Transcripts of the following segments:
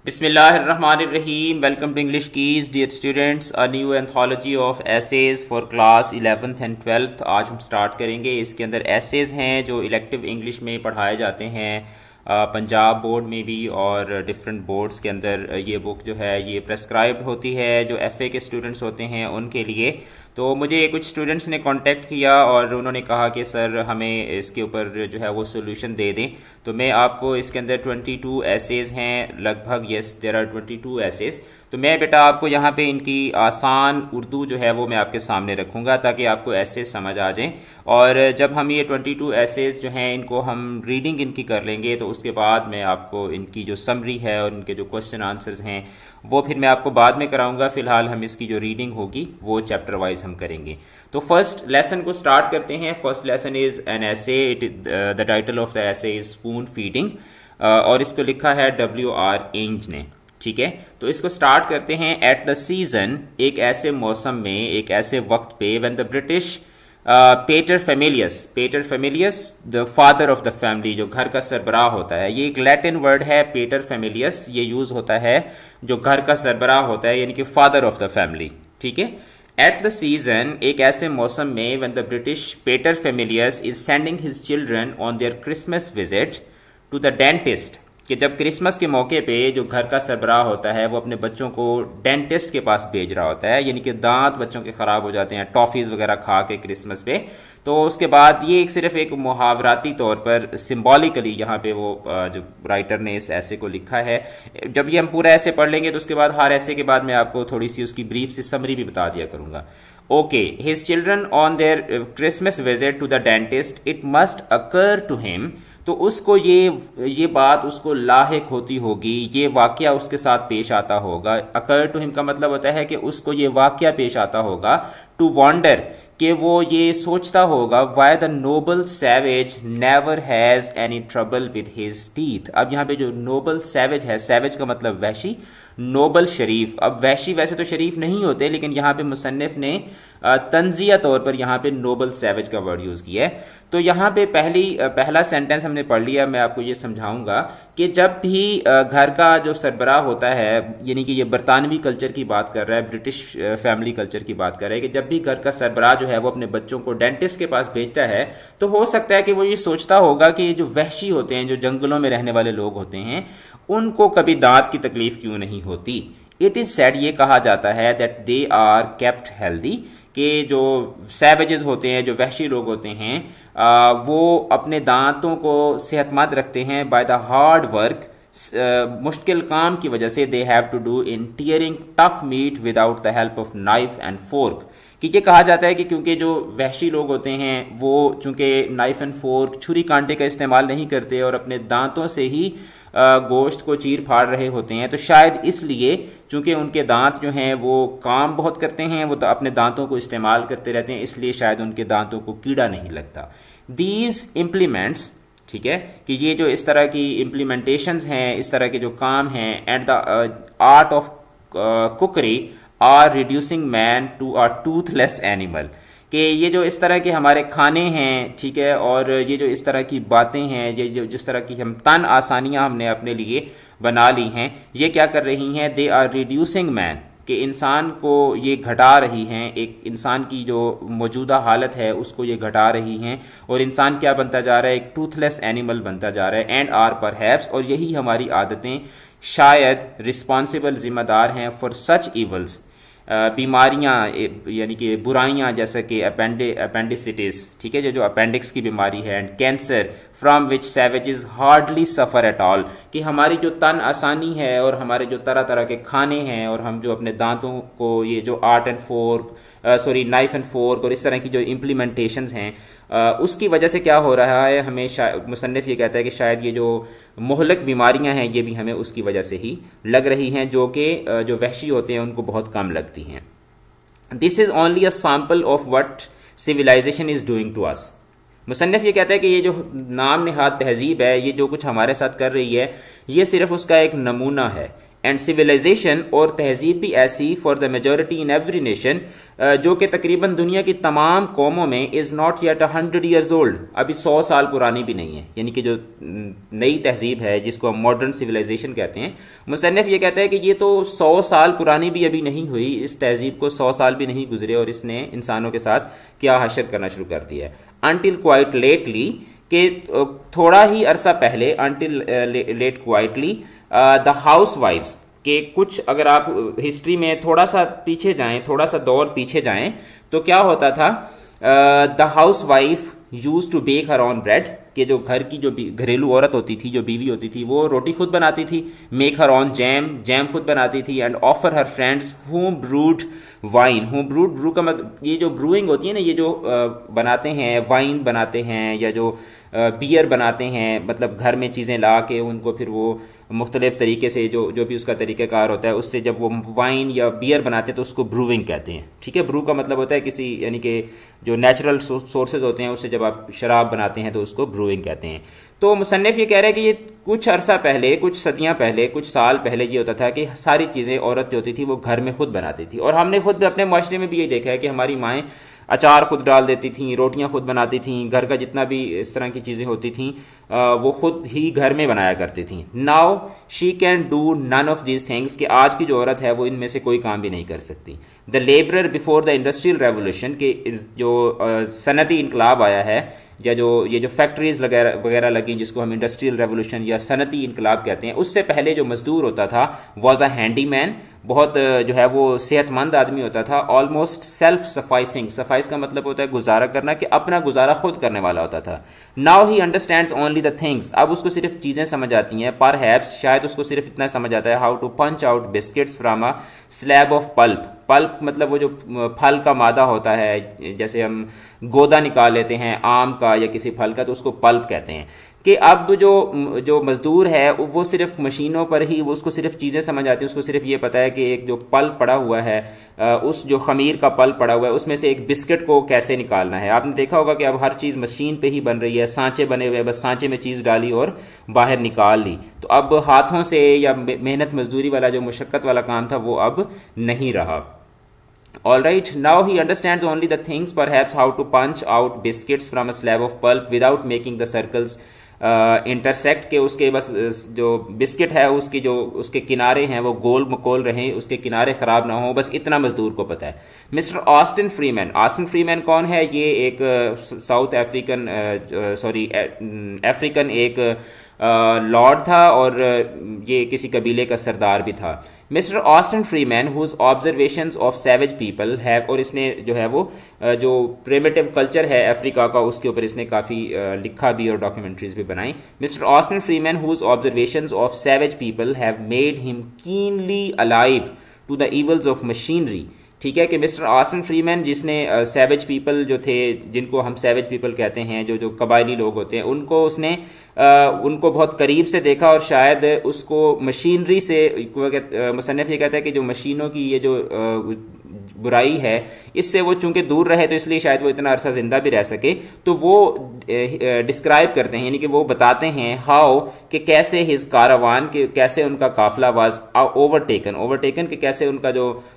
Bismillahirrahmanirrahim. Welcome to English Keys, dear students. A new anthology of essays for class 11th and 12th. आज हम start करेंगे. इसके अंदर essays हैं जो इलेक्टिव इंग्लिश में पढ़ाए जाते हैं पंजाब बोर्ड में भी और डिफरेंट बोर्ड्स के अंदर. ये बुक जो है ये प्रेस्क्राइब्ड होती है जो एफए के स्टूडेंट्स होते हैं उनके लिए. तो मुझे कुछ स्टूडेंट्स ने कांटेक्ट किया और उन्होंने कहा कि सर हमें इसके ऊपर जो है वो सोल्यूशन दे दें. तो मैं आपको इसके अंदर 22 एसेज हैं लगभग. Yes, there are 22 essays. तो मैं बेटा आपको यहाँ पे इनकी आसान उर्दू जो है वो मैं आपके सामने रखूँगा ताकि आपको एसेज समझ आ जाएं. और जब हम ये 22 एसेज जो हैं इनको हम रीडिंग इनकी कर लेंगे तो उसके बाद मैं आपको इनकी जो समरी है और इनके जो क्वेश्चन आंसर्स हैं वो फिर मैं आपको बाद में कराऊंगा. फ़िलहाल हम इसकी जो रीडिंग होगी वो चैप्टर वाइज हम करेंगे. तो फर्स्ट लेसन को स्टार्ट करते हैं. First lesson is an essay. The title of the essay is spoon feeding और इसको लिखा है WR इंज ने. ठीक है, तो इसको स्टार्ट करते हैं. एट द सीजन, एक ऐसे मौसम में, एक ऐसे वक्त पे, when the British pater familias the father of the family, जो घर का सरबराह होता है. ये एक लैटिन वर्ड है पेटर फेमिलियस. ये यूज होता है जो घर का सरबराह होता है यानी कि फादर ऑफ द फैमिली. ठीक है. एट द सीजन, एक ऐसे मौसम में, when the British pater familias is sending his children on their Christmas visit to the dentist, कि जब क्रिसमस के मौके पे जो घर का सरबराह होता है वो अपने बच्चों को डेंटिस्ट के पास भेज रहा होता है, यानी कि दांत बच्चों के ख़राब हो जाते हैं टॉफ़ीज़ वगैरह खा के क्रिसमस पे. तो उसके बाद ये सिर्फ एक मुहावराती तौर पर सिंबॉलिकली यहाँ पे वो जो राइटर ने इस ऐसे को लिखा है. जब ये हम पूरा ऐसे पढ़ लेंगे तो उसके बाद हर ऐसे के बाद मैं आपको थोड़ी सी उसकी ब्रीफ सी समरी भी बता दिया करूँगा. Okay, his children on their Christmas visit to the dentist, it must occur to him. तो उसको ये बात उसको लाहिक होती होगी, ये वाक़या उसके साथ पेश आता होगा. अकर टू हिम का मतलब होता है कि उसको ये वाक़या पेश आता होगा. टू वॉन्डर, कि वो ये सोचता होगा. Why the noble savage never has any trouble with his teeth. अब यहाँ पे जो नोबल सैवेज है, सैवेज का मतलब वहशी, नोबल शरीफ. अब वहशी वैसे तो शरीफ नहीं होते लेकिन यहाँ पे मुसन्निफ ने तंजिया तौर पर यहाँ पे नोबल सैवेज का वर्ड यूज़ किया है. तो यहाँ पे पहला सेंटेंस हमने पढ़ लिया. मैं आपको ये समझाऊंगा कि जब भी घर का जो सरबराह होता है, यानी कि ये बरतानवी कल्चर की बात कर रहा है, ब्रिटिश फैमिली कल्चर की बात कर रहा है, कि जब भी घर का सरबराह जो है वो अपने बच्चों को डेंटिस्ट के पास भेजता है तो हो सकता है कि वो ये सोचता होगा कि जो वहशी होते हैं, जो जंगलों में रहने वाले लोग होते हैं, उनको कभी दांत की तकलीफ क्यों नहीं होती. इट इज़ सेड, ये कहा जाता है, that they are kept healthy, कि जो सैवेजेस होते हैं, जो वहशी लोग होते हैं, वो अपने दांतों को सेहतमंद रखते हैं बाय द हार्ड वर्क, मुश्किल काम की वजह से. They have to do in tearing tough meat without the help of knife and fork. कि ये कहा जाता है कि क्योंकि जो वहशी लोग होते हैं वो चूँकि नाइफ एंड फोर्क, छुरी कांटे का इस्तेमाल नहीं करते और अपने दांतों से ही गोश्त को चीर फाड़ रहे होते हैं, तो शायद इसलिए चूँकि उनके दांत जो हैं वो काम बहुत करते हैं, वो अपने दांतों को इस्तेमाल करते रहते हैं, इसलिए शायद उनके दांतों को कीड़ा नहीं लगता. दीज इम्प्लीमेंट्स, ठीक है, कि ये जो इस तरह की इम्प्लीमेंटेशंस हैं, इस तरह के जो काम हैं, and the art of cookery are reducing man to a toothless animal. कि ये जो इस तरह के हमारे खाने हैं, ठीक है, और ये जो इस तरह की बातें हैं, ये जो जिस तरह की हम तन आसानियां हमने अपने लिए बना ली हैं, ये क्या कर रही हैं, दे आर रिड्यूसिंग मैन, कि इंसान को ये घटा रही हैं, एक इंसान की जो मौजूदा हालत है उसको ये घटा रही हैं, और इंसान क्या बनता जा रहा है, एक टूथलेस एनिमल बनता जा रहा है. एंड आर परहैप्स, और यही हमारी आदतें शायद रिस्पॉन्सिबल ज़िम्मेदार हैं फॉर सच इवल्स, बीमारियाँ यानी कि बुराइयाँ, जैसे कि अपेंडिसिटिस, ठीक है, जो अपेंडिक्स की बीमारी है, and cancer, from which savages hardly suffer at all. कि हमारी जो तन आसानी है और हमारे जो तरह तरह के खाने हैं और हम जो अपने दांतों को ये जो नाइफ एंड फोर्क और इस तरह की जो इम्प्लीमेंटेशंस हैं, उसकी वजह से क्या हो रहा है, हमें मुसन्निफ ये कहता है कि शायद ये जो मोहलक बीमारियां हैं ये भी हमें उसकी वजह से ही लग रही हैं, जो कि जो वहशी होते हैं उनको बहुत कम लगती हैं. This is only a sample of what civilisation is doing to us. मुसन्निफ ये कहता है कि ये जो नाम निहाद तहजीब है, ये जो कुछ हमारे साथ कर रही है, ये सिर्फ उसका एक नमूना है. एंड सिविलाइजेशन और तहजीब भी ऐसी for the majority in every nation जो कि तकरीबन दुनिया की तमाम कौमों में is not yet 100 years old, अभी 100 साल पुरानी भी नहीं है। यानी कि जो नई तहजीब है जिसको हम मॉडर्न सिविलाइजेशन कहते हैं, मुसन्निफ ये कहता है कि ये तो 100 साल पुरानी भी अभी नहीं हुई, इस तहजीब को 100 साल भी नहीं गुजरे और इसने इंसानों के साथ क्या हशर करना शुरू कर दिया है। अनटिल क्वाइट लेटली के थोड़ा ही अरसा पहले, अनटिल लेट क्वाइटली द हाउस वाइफ्स के कुछ, अगर आप हिस्ट्री में थोड़ा सा पीछे जाएं, थोड़ा सा दौर पीछे जाएं, तो क्या होता था, the housewife used to bake her own bread, कि जो घर की जो घरेलू औरत होती थी, जो बीवी होती थी, वो रोटी खुद बनाती थी। Make her own jam, jam खुद बनाती थी। And offer her friends home brewed wine, home brewed, brew का मतलब ये जो ब्रूइंग होती है ना, ये जो बनाते हैं, वाइन बनाते हैं या जो बियर बनाते हैं, मतलब घर में चीज़ें ला के उनको फिर वो मुख्तलिफ तरीके से जो भी उसका तरीक़ाकार होता है, उससे जब वो वाइन या बियर बनाते हैं तो उसको ब्रूइंग कहते हैं। ठीक है, ब्रू का मतलब होता है किसी, यानी कि जो नेचुरल सोर्सेज होते हैं उससे जब आप शराब बनाते हैं तो उसको ब्रूइंग कहते हैं। तो मुसन्निफ ये कह रहे हैं कि ये कुछ अरसा पहले, कुछ सदियां पहले, कुछ साल पहले ये होता था कि सारी चीज़ें औरत जो होती थी वो घर में खुद बनाती थी। और हमने खुद अपने माशरे में भी ये देखा है कि हमारी माएँ अचार खुद डाल देती थी, रोटियां खुद बनाती थी, घर का जितना भी इस तरह की चीज़ें होती थी वो खुद ही घर में बनाया करती थी। Now she can do none of these things, कि आज की जो औरत है वो इनमें से कोई काम भी नहीं कर सकती। The labourer before the industrial revolution, के जो सनती इनकलाब आया है, या जो ये जो फैक्ट्रीज वगैरह लगी जिसको हम इंडस्ट्रियल रेवोल्यूशन या सनती इनकलाब कहते हैं, उससे पहले जो मजदूर होता था वॉज अ हैंडीमैन, बहुत जो है वो सेहतमंद आदमी होता था। ऑलमोस्ट सेल्फ सफाइसिंग, सफाइस का मतलब होता है गुजारा करना, कि अपना गुजारा खुद करने वाला होता था। Now he understands only the things, अब उसको सिर्फ चीज़ें समझ आती हैं। पर हैप्स, शायद उसको सिर्फ इतना समझ आता है, how to punch out biscuits from a slab of pulp. Pulp मतलब वो जो फल का मादा होता है, जैसे हम गोदा निकाल लेते हैं आम का या किसी फल का, तो उसको पल्प कहते हैं। कि अब जो मज़दूर है वो सिर्फ मशीनों पर ही, वो उसको सिर्फ चीज़ें समझ आती हैं, उसको सिर्फ ये पता है कि एक जो पल्प पड़ा हुआ है, उस जो खमीर का पल्प पड़ा हुआ है, उसमें से एक बिस्किट को कैसे निकालना है। आपने देखा होगा कि अब हर चीज़ मशीन पे ही बन रही है, सांचे बने हुए हैं, बस सांचे में चीज़ डाली और बाहर निकाल ली। तो अब हाथों से या मेहनत मजदूरी वाला जो मुशक्क़त वाला काम था वो अब नहीं रहा। Alright, now he understands only the things, perhaps how to punch out biscuits from a slab of pulp without making the circles intersect, के उसके बस जो बिस्किट है उसकी जो उसके किनारे हैं वो गोल मकोल रहें, उसके किनारे ख़राब ना हो, बस इतना मज़दूर को पता है। Mister Austin Freeman, Austin Freeman कौन है? ये एक साउथ अफ्रीकन अफ्रीकन एक लॉर्ड था और ये किसी कबीले का सरदार भी था। Mister Austin Freeman whose observations of savage people have, और इसने जो है वो जो प्रिमिटिव कल्चर है अफ्रीका का उसके ऊपर इसने काफ़ी लिखा भी और डॉक्यूमेंट्रीज भी बनाई। Mister Austin Freeman whose observations of savage people have made him keenly alive to the evils of machinery. ठीक है, कि मिस्टर ऑस्टिन फ्रीमैन जिसने सैवेज पीपल जो थे, जिनको हम सैवेज पीपल कहते हैं, जो कबायली लोग होते हैं, उनको उसने उनको बहुत करीब से देखा और शायद उसको मशीनरी से, मुसन्निफ ये कहता है कि जो मशीनों की ये जो बुराई है इससे वो चूंकि दूर रहे तो इसलिए शायद वो इतना अरसा ज़िंदा भी रह सके। तो वो डिस्क्राइब करते हैं, यानी कि वो बताते हैं हाउ, कि कैसे हिज कारवान, के कैसे उनका काफिला वाज ओवरटेकन, कि कैसे उनका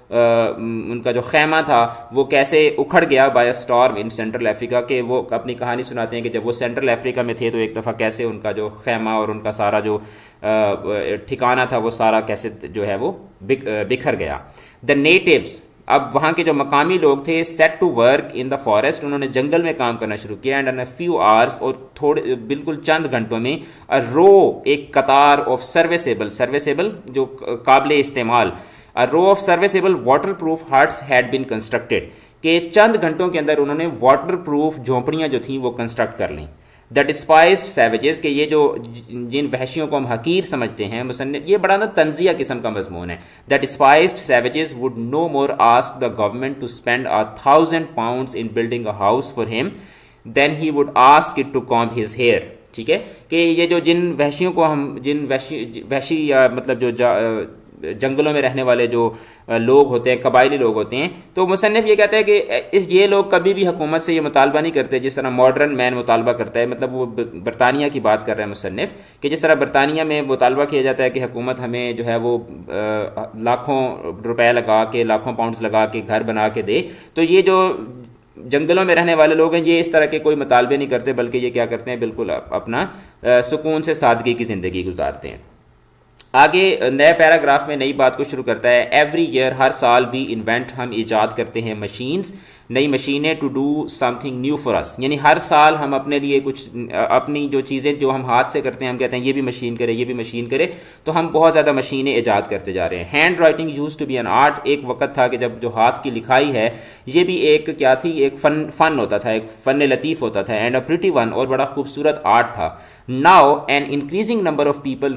जो खैमा था वो कैसे उखड़ गया by storm in Central Africa. के वो अपनी कहानी सुनाते हैं कि जब वो सेंट्रल अफ्रीका में थे तो एक दफ़ा कैसे उनका जो खैमा और उनका सारा जो ठिकाना था वो सारा कैसे जो है वो बिखर गया। द नेटिव्स, अब वहाँ के जो मकामी लोग थे, set to work in the forest, उन्होंने जंगल में काम करना शुरू किया। And in a few hours, और थोड़े बिल्कुल चंद घंटों में, अ रो, एक कतार ऑफ सर्विसेबल जो काबिल इस्तेमाल, a row of serviceable waterproof huts had been constructed, के चंद घंटों के अंदर उन्होंने वाटर प्रूफ झोंपड़ियाँ जो थी वो कंस्ट्रक्ट कर लीं। द डिस्पाइज्ड सैवेजेस, के ये जो जिन वहशियों को हम हकीर समझते हैं, मुसन्निफ ये बड़ा ना तंजिया किस्म का मजमून है। The despised savages would no more ask the government to spend 1,000 pounds in building a house for him than he would ask it to comb his hair. ठीक है, कि ये जो जिन वहशियों को हम, जिन वहशी या मतलब जो जंगलों में रहने वाले जो लोग होते हैं, कबायली लोग होते हैं। तो मुसन्निफ ये कहता है कि ये लोग कभी भी हुकूमत से ये मुतालबा नहीं करते जिस तरह मॉडर्न मैन मुतालबा करता है। मतलब वो बरतानिया की बात कर रहा है मुसन्निफ, कि जिस तरह बरतानिया में मुतालबा किया जाता है कि हुकूमत हमें जो है वो लाखों रुपए लगा के, लाखों पाउंड्स लगा के घर बना के दे। तो ये जो जंगलों में रहने वाले लोग हैं ये इस तरह के कोई मुतालबे नहीं करते, बल्कि ये क्या करते हैं, बिल्कुल अपना सुकून से सादगी की ज़िंदगी गुजारते हैं। आगे नए पैराग्राफ में नई बात को शुरू करता है। एवरी ईयर, हर साल वी इन्वेंट, हम ईजाद करते हैं मशीन्स, नई मशीनें, to do something new for us, यानी हर साल हम अपने लिए कुछ अपनी जो चीज़ें जो हम हाथ से करते हैं, हम कहते हैं ये भी मशीन करे, ये भी मशीन करे, तो हम बहुत ज़्यादा मशीनें ईजाद करते जा रहे हैं। Handwriting used to be an art, एक वक्त था कि जब जो हाथ की लिखाई है ये भी एक क्या थी, एक फ़न होता था, एक फ़न लतीफ़ होता था, एंड अ प्रिटी वन, और बड़ा खूबसूरत आर्ट था। Now an increasing number of people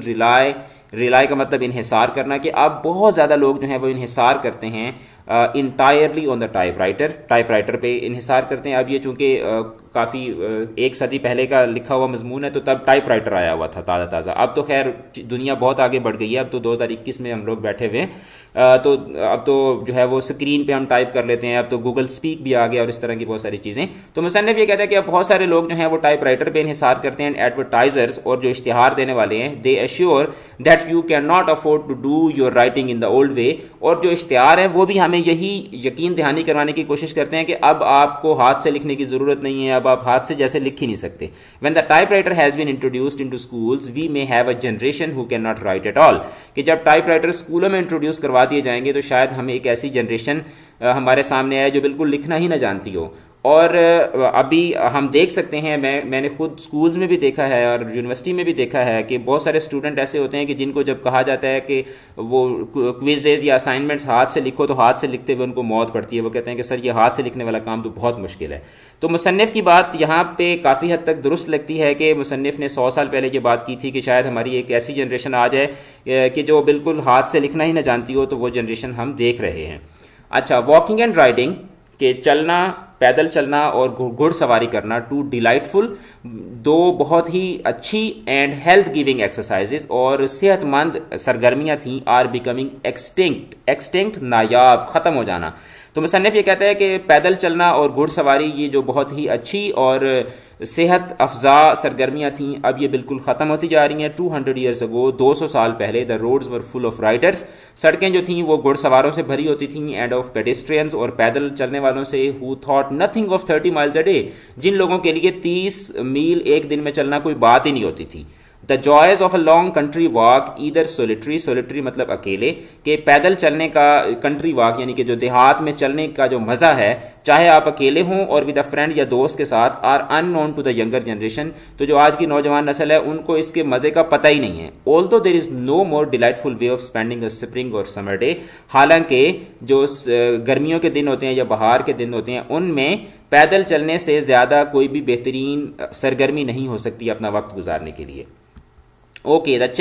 rely का मतलब इन्हिसार करना, कि अब बहुत ज़्यादा लोग जो हैं वो इन्हिसार करते हैं इंटायरली ऑन द टाइपराइटर पे इन्हिसार करते हैं। अब ये चूँकि काफ़ी एक सदी पहले का लिखा हुआ मजमून है, तो तब टाइपराइटर आया हुआ था ताज़ा। अब तो खैर दुनिया बहुत आगे बढ़ गई है, अब तो 2021 में हम लोग बैठे हुए हैं, तो अब तो जो है वो स्क्रीन पे हम टाइप कर लेते हैं, अब तो गूगल स्पीक भी आ गया और इस तरह की बहुत सारी चीज़ें। तो मुसन्निफ ये कहता है कि अब बहुत सारे लोग जो हैं वो टाइपराइटर पे इन्हिसार करते हैं। एडवर्टाइजर्स, और जो इश्तिहार देने वाले हैं, they assure that you can not afford to do your writing in the old way, और जो इश्तिहार हैं वो भी हमें यही यकीन दहानी करवाने की कोशिश करते हैं कि अब आपको हाथ से लिखने की ज़रूरत नहीं है, अब आप हाथ से जैसे लिख ही नहीं सकते। When the typewriter has been introduced into schools we may have a generation who can not write at all, कि जब टाइपराइटर स्कूलों में इंट्रोड्यूस करवा दिए जाएंगे तो शायद हमें एक ऐसी जनरेशन हमारे सामने आए जो बिल्कुल लिखना ही ना जानती हो। और अभी हम देख सकते हैं, मैंने खुद स्कूल्स में भी देखा है और यूनिवर्सिटी में भी देखा है कि बहुत सारे स्टूडेंट ऐसे होते हैं कि जिनको जब कहा जाता है कि वो क्विजेज़ या असाइनमेंट्स हाथ से लिखो, तो हाथ से लिखते हुए उनको मौत पड़ती है। वो कहते हैं कि सर ये हाथ से लिखने वाला काम तो बहुत मुश्किल है। तो मुसन्निफ की बात यहाँ पे काफ़ी हद तक दुरुस्त लगती है कि मुसन्निफ ने 100 साल पहले ये बात की थी कि शायद हमारी एक ऐसी जनरेशन आ जाए कि जो बिल्कुल हाथ से लिखना ही ना जानती हो, तो वो जनरेशन हम देख रहे हैं। अच्छा, वॉकिंग एंड राइडिंग, के चलना, पैदल चलना और घुड़सवारी करना, टू डिलाइटफुल, दो बहुत ही अच्छी एंड हेल्थ गिविंग एक्सरसाइजेज और सेहतमंद सरगर्मियाँ थीं, आर बिकमिंग एक्सटिंक्ट, नायाब, ख़त्म हो जाना। तो मुसन्निफ ये कहता है कि पैदल चलना और घुड़सवारी ये जो बहुत ही अच्छी और सेहत अफजा सरगर्मियाँ थीं, अब ये बिल्कुल ख़त्म होती जा रही हैं। 200 ईयर्स अगो, 200 साल पहले, the roads were full of riders, सड़कें जो थीं वो घुड़सवारों से भरी होती थीं, एंड ऑफ पेडेस्ट्रियंस, और पैदल चलने वालों से, who thought nothing of 30 miles a day, जिन लोगों के लिए 30 मील एक दिन में चलना कोई बात ही नहीं होती थी। The joys of a long country walk, either solitary मतलब अकेले, के पैदल चलने का, कंट्री वॉक यानी कि जो देहात में चलने का जो मज़ा है, चाहे आप अकेले हों और विद अ फ्रेंड या दोस्त के साथ, are unknown to the younger generation, तो जो आज की नौजवान नस्ल है उनको इसके मज़े का पता ही नहीं है। Although there is no more delightful way of spending a spring और समर डे, हालांकि जो गर्मियों के दिन होते हैं या बहार के दिन होते हैं उनमें पैदल चलने से ज़्यादा कोई भी बेहतरीन सरगर्मी नहीं हो सकती अपना वक्त गुजारने के लिए। Okay, the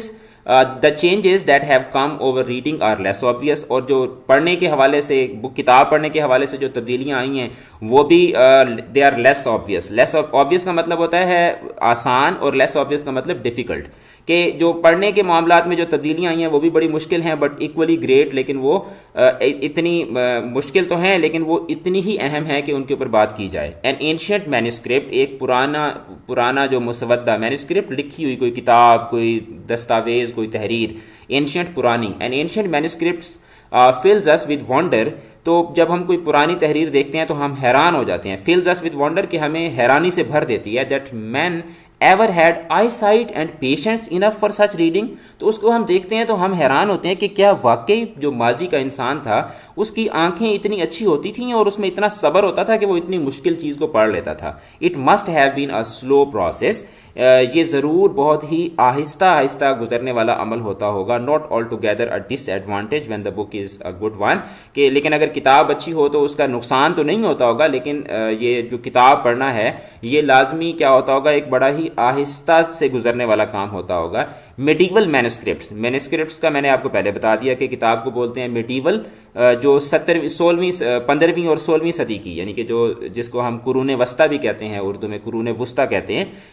changes that have come over reading are less obvious, और जो पढ़ने के हवाले से, किताब पढ़ने के हवाले से जो तब्दीलियाँ आई हैं वो भी they are less obvious। less obvious का मतलब होता है आसान, और less obvious का मतलब difficult, कि जो पढ़ने के मामलात में जो तब्दीलियाँ आई हैं वो भी बड़ी मुश्किल हैं, बट इक्वली ग्रेट, लेकिन वो इतनी मुश्किल तो हैं लेकिन वो इतनी ही अहम है कि उनके ऊपर बात की जाए। एन एंशियंट मैन्युस्क्रिप्ट, एक पुराना जो मुसवद्दा मैन्युस्क्रिप्ट, लिखी हुई कोई किताब, कोई दस्तावेज़, कोई तहरीर, एंशियंट पुरानी, an ancient manuscripts fills us with wonder, तो जब हम कोई पुरानी तहरीर देखते हैं तो हम हैरान हो जाते हैं। फिल्स अस विद वंडर, कि हमें हैरानी से भर देती है। That man ever had eyesight and patience enough for such reading, तो उसको हम देखते हैं तो हम हैरान होते हैं कि क्या वाकई जो माजी का इंसान था उसकी आंखें इतनी अच्छी होती थीं और उसमें इतना सब्र होता था कि वो इतनी मुश्किल चीज़ को पढ़ लेता था। It must have been a slow process, ये ज़रूर बहुत ही आहिस्ता आहिस्ता गुजरने वाला अमल होता होगा। Not altogether a disadvantage when the book is a good one, कि लेकिन अगर किताब अच्छी हो तो उसका नुकसान तो नहीं होता होगा, लेकिन ये जो किताब पढ़ना है ये लाजमी क्या होता होगा, एक बड़ा ही आहिस्ता से गुजरने वाला काम होता होगा। मेडिवल मैन्युस्क्रिप्ट्स का मैंने आपको पहले बता दिया कि किताब को बोलते हैं मेडिवल, जो 15वीं और 16वीं सदी की, यानी कि जिसको हम कुरून वस्ता भी कहते हैं, उर्दू में कुरून वस्ता कहते हैं, जो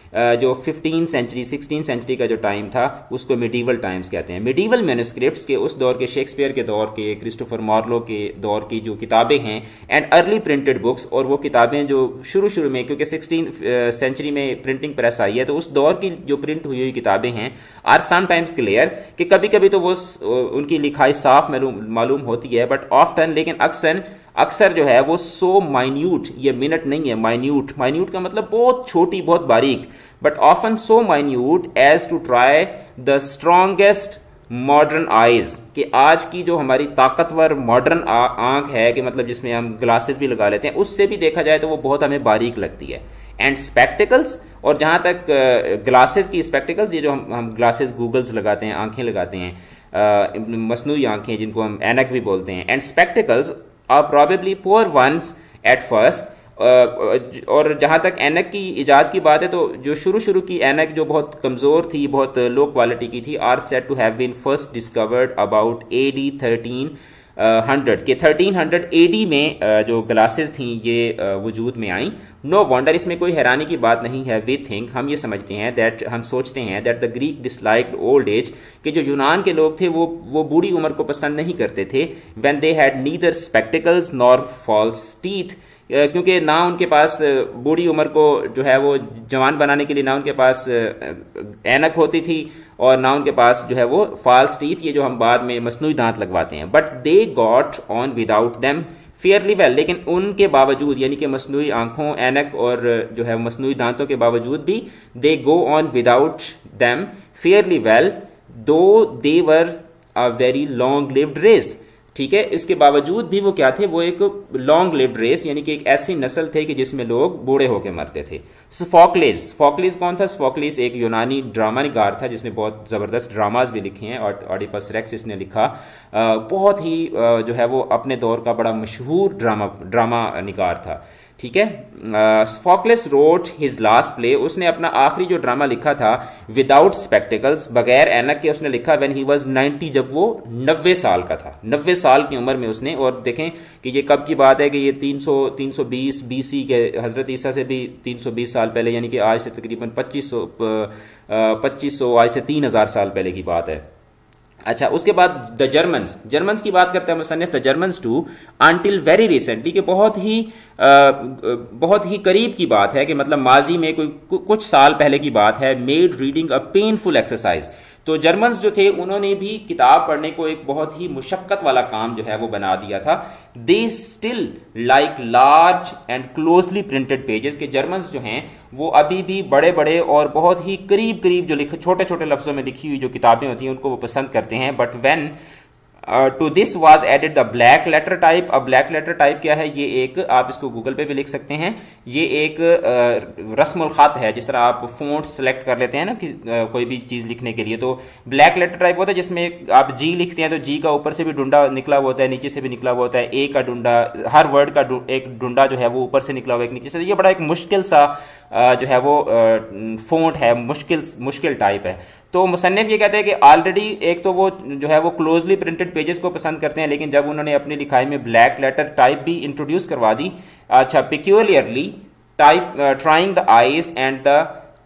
जो 15 सेंचुरी 16 सेंचुरी का जो टाइम था उसको मिडीवल टाइम्स कहते हैं। मिडीवल मैन्युस्क्रिप्ट्स के उस दौर के, शेक्सपियर के दौर के, क्रिस्टोफर मार्लो के दौर की जो किताबें हैं एंड अर्ली प्रिंटेड बुक्स, और वो किताबें जो शुरू में, क्योंकि 16 सेंचुरी में प्रिंटिंग प्रेस आई है, तो उस दौर की जो प्रिंट हुई किताबें हैं आर समटाइम्स क्लियर, कि कभी कभी तो वो उनकी लिखाई साफ मालूम होती है, बट ऑफ्टन, लेकिन अक्सर जो है वो सो माइन्यूट, ये मिनट नहीं है, माइन्यूट का मतलब बहुत छोटी, बहुत बारीक, but often so minute as to try the strongest modern eyes, कि आज की जो हमारी ताकतवर मॉडर्न आंख है, कि मतलब जिसमें हम ग्लासेस भी लगा लेते हैं, उससे भी देखा जाए तो वो बहुत हमें बारीक लगती है। एंड स्पेक्टिकल्स, और जहाँ तक ग्लासेस की स्पेक्टिकल्स, ये जो हम ग्लासेस गूगल्स लगाते हैं, आंखें लगाते हैं, मसनूई आंखें जिनको हम एनक भी बोलते हैं, and spectacles are probably poor ones at first. और जहाँ तक एनक की इजाद की बात है, तो जो शुरू की एनक जो बहुत कमज़ोर थी, बहुत लो क्वालिटी की थी, are said to have been first discovered about AD 1300, के 1300 AD में जो ग्लासेस थी ये वजूद में आई। नो वंडर, इसमें कोई हैरानी की बात नहीं है। वी थिंक, हम ये समझते हैं, दैट हम सोचते हैं, that the Greek disliked old age, कि जो यूनान के लोग थे वो बूढ़ी उम्र को पसंद नहीं करते थे। When they had neither spectacles nor false teeth, क्योंकि ना उनके पास बूढ़ी उम्र को जो है वो जवान बनाने के लिए ना उनके पास ऐनक होती थी, और ना उनके पास जो है वो फॉल्स टीथ, ये जो हम बाद में मसनूई दांत लगवाते हैं। But they got on without them fairly well, लेकिन उनके बावजूद, यानी कि मसनूई आंखों, ऐनक और जो है मसनूई दांतों के बावजूद भी, they go on without them fairly well, though they were a very long lived race. ठीक है, इसके बावजूद भी वो क्या थे, वो एक लॉन्ग लिव्ड रेस, यानी कि एक ऐसी नस्ल थे कि जिसमें लोग बूढ़े होकर मरते थे। सोफोक्लेस कौन था? सोफोक्लेस एक यूनानी ड्रामा निगार था जिसने बहुत ज़बरदस्त ड्रामाज भी लिखे हैं, और ऑडिपस रेक्स इसने लिखा। बहुत ही जो है वो अपने दौर का बड़ा मशहूर ड्रामा निगार था। ठीक है, Sophocles wrote his last play, उसने अपना आखिरी जो ड्रामा लिखा था विदाउट स्पेक्टिकल्स, बगैर ऐनक के, उसने लिखा व्हेन ही वाज 90, जब वो 90 साल का था। 90 साल की उम्र में उसने, और देखें कि ये कब की बात है, कि ये 320 BC के, हज़रत ईसा से भी 320 साल पहले, यानी कि आज से तकरीबन 2500 आज से 3000 साल पहले की बात है। अच्छा, उसके बाद द जर्मन्स की बात करते हैं मुसन्निफ, the Germans too until very recently, कि बहुत ही करीब की बात है, कि मतलब माजी में कुछ साल पहले की बात है, made reading a painful exercise. तो जर्मन्स जो थे उन्होंने भी किताब पढ़ने को एक बहुत ही मुशक्कत वाला काम जो है वो बना दिया था। They still like large and closely printed pages, के जर्मन्स जो हैं वो अभी भी बड़े बड़े और बहुत ही करीब करीब जो छोटे छोटे लफ्ज़ों में लिखी हुई जो किताबें होती हैं उनको वो पसंद करते हैं। But when to this was added the black letter type. अब ब्लैक लेटर टाइप क्या है? ये एक, आप इसको गूगल पे भी लिख सकते हैं, ये एक रस्मुल ख़त है। जिस तरह आप फ़ॉन्ट सेलेक्ट कर लेते हैं ना कि कोई भी चीज़ लिखने के लिए, तो ब्लैक लेटर टाइप होता है जिसमें आप जी लिखते हैं तो जी का ऊपर से भी डुंडा निकला हुआ होता है, नीचे से भी निकला हुआ होता है, ए का डुंडा, हर वर्ड का एक डुंडा जो है वो ऊपर से निकला हुआ है, एक नीचे से। ये बड़ा एक मुश्किल सा जो है वो फ़ॉन्ट है, मुश्किल टाइप है। तो मुसन्निफ ये कहते हैं कि ऑलरेडी एक तो वो जो है वो क्लोजली प्रिंटेड पेजेस को पसंद करते हैं, लेकिन जब उन्होंने अपनी लिखाई में ब्लैक लेटर टाइप भी इंट्रोड्यूस करवा दी, अच्छा, peculiarly type trying the eyes and the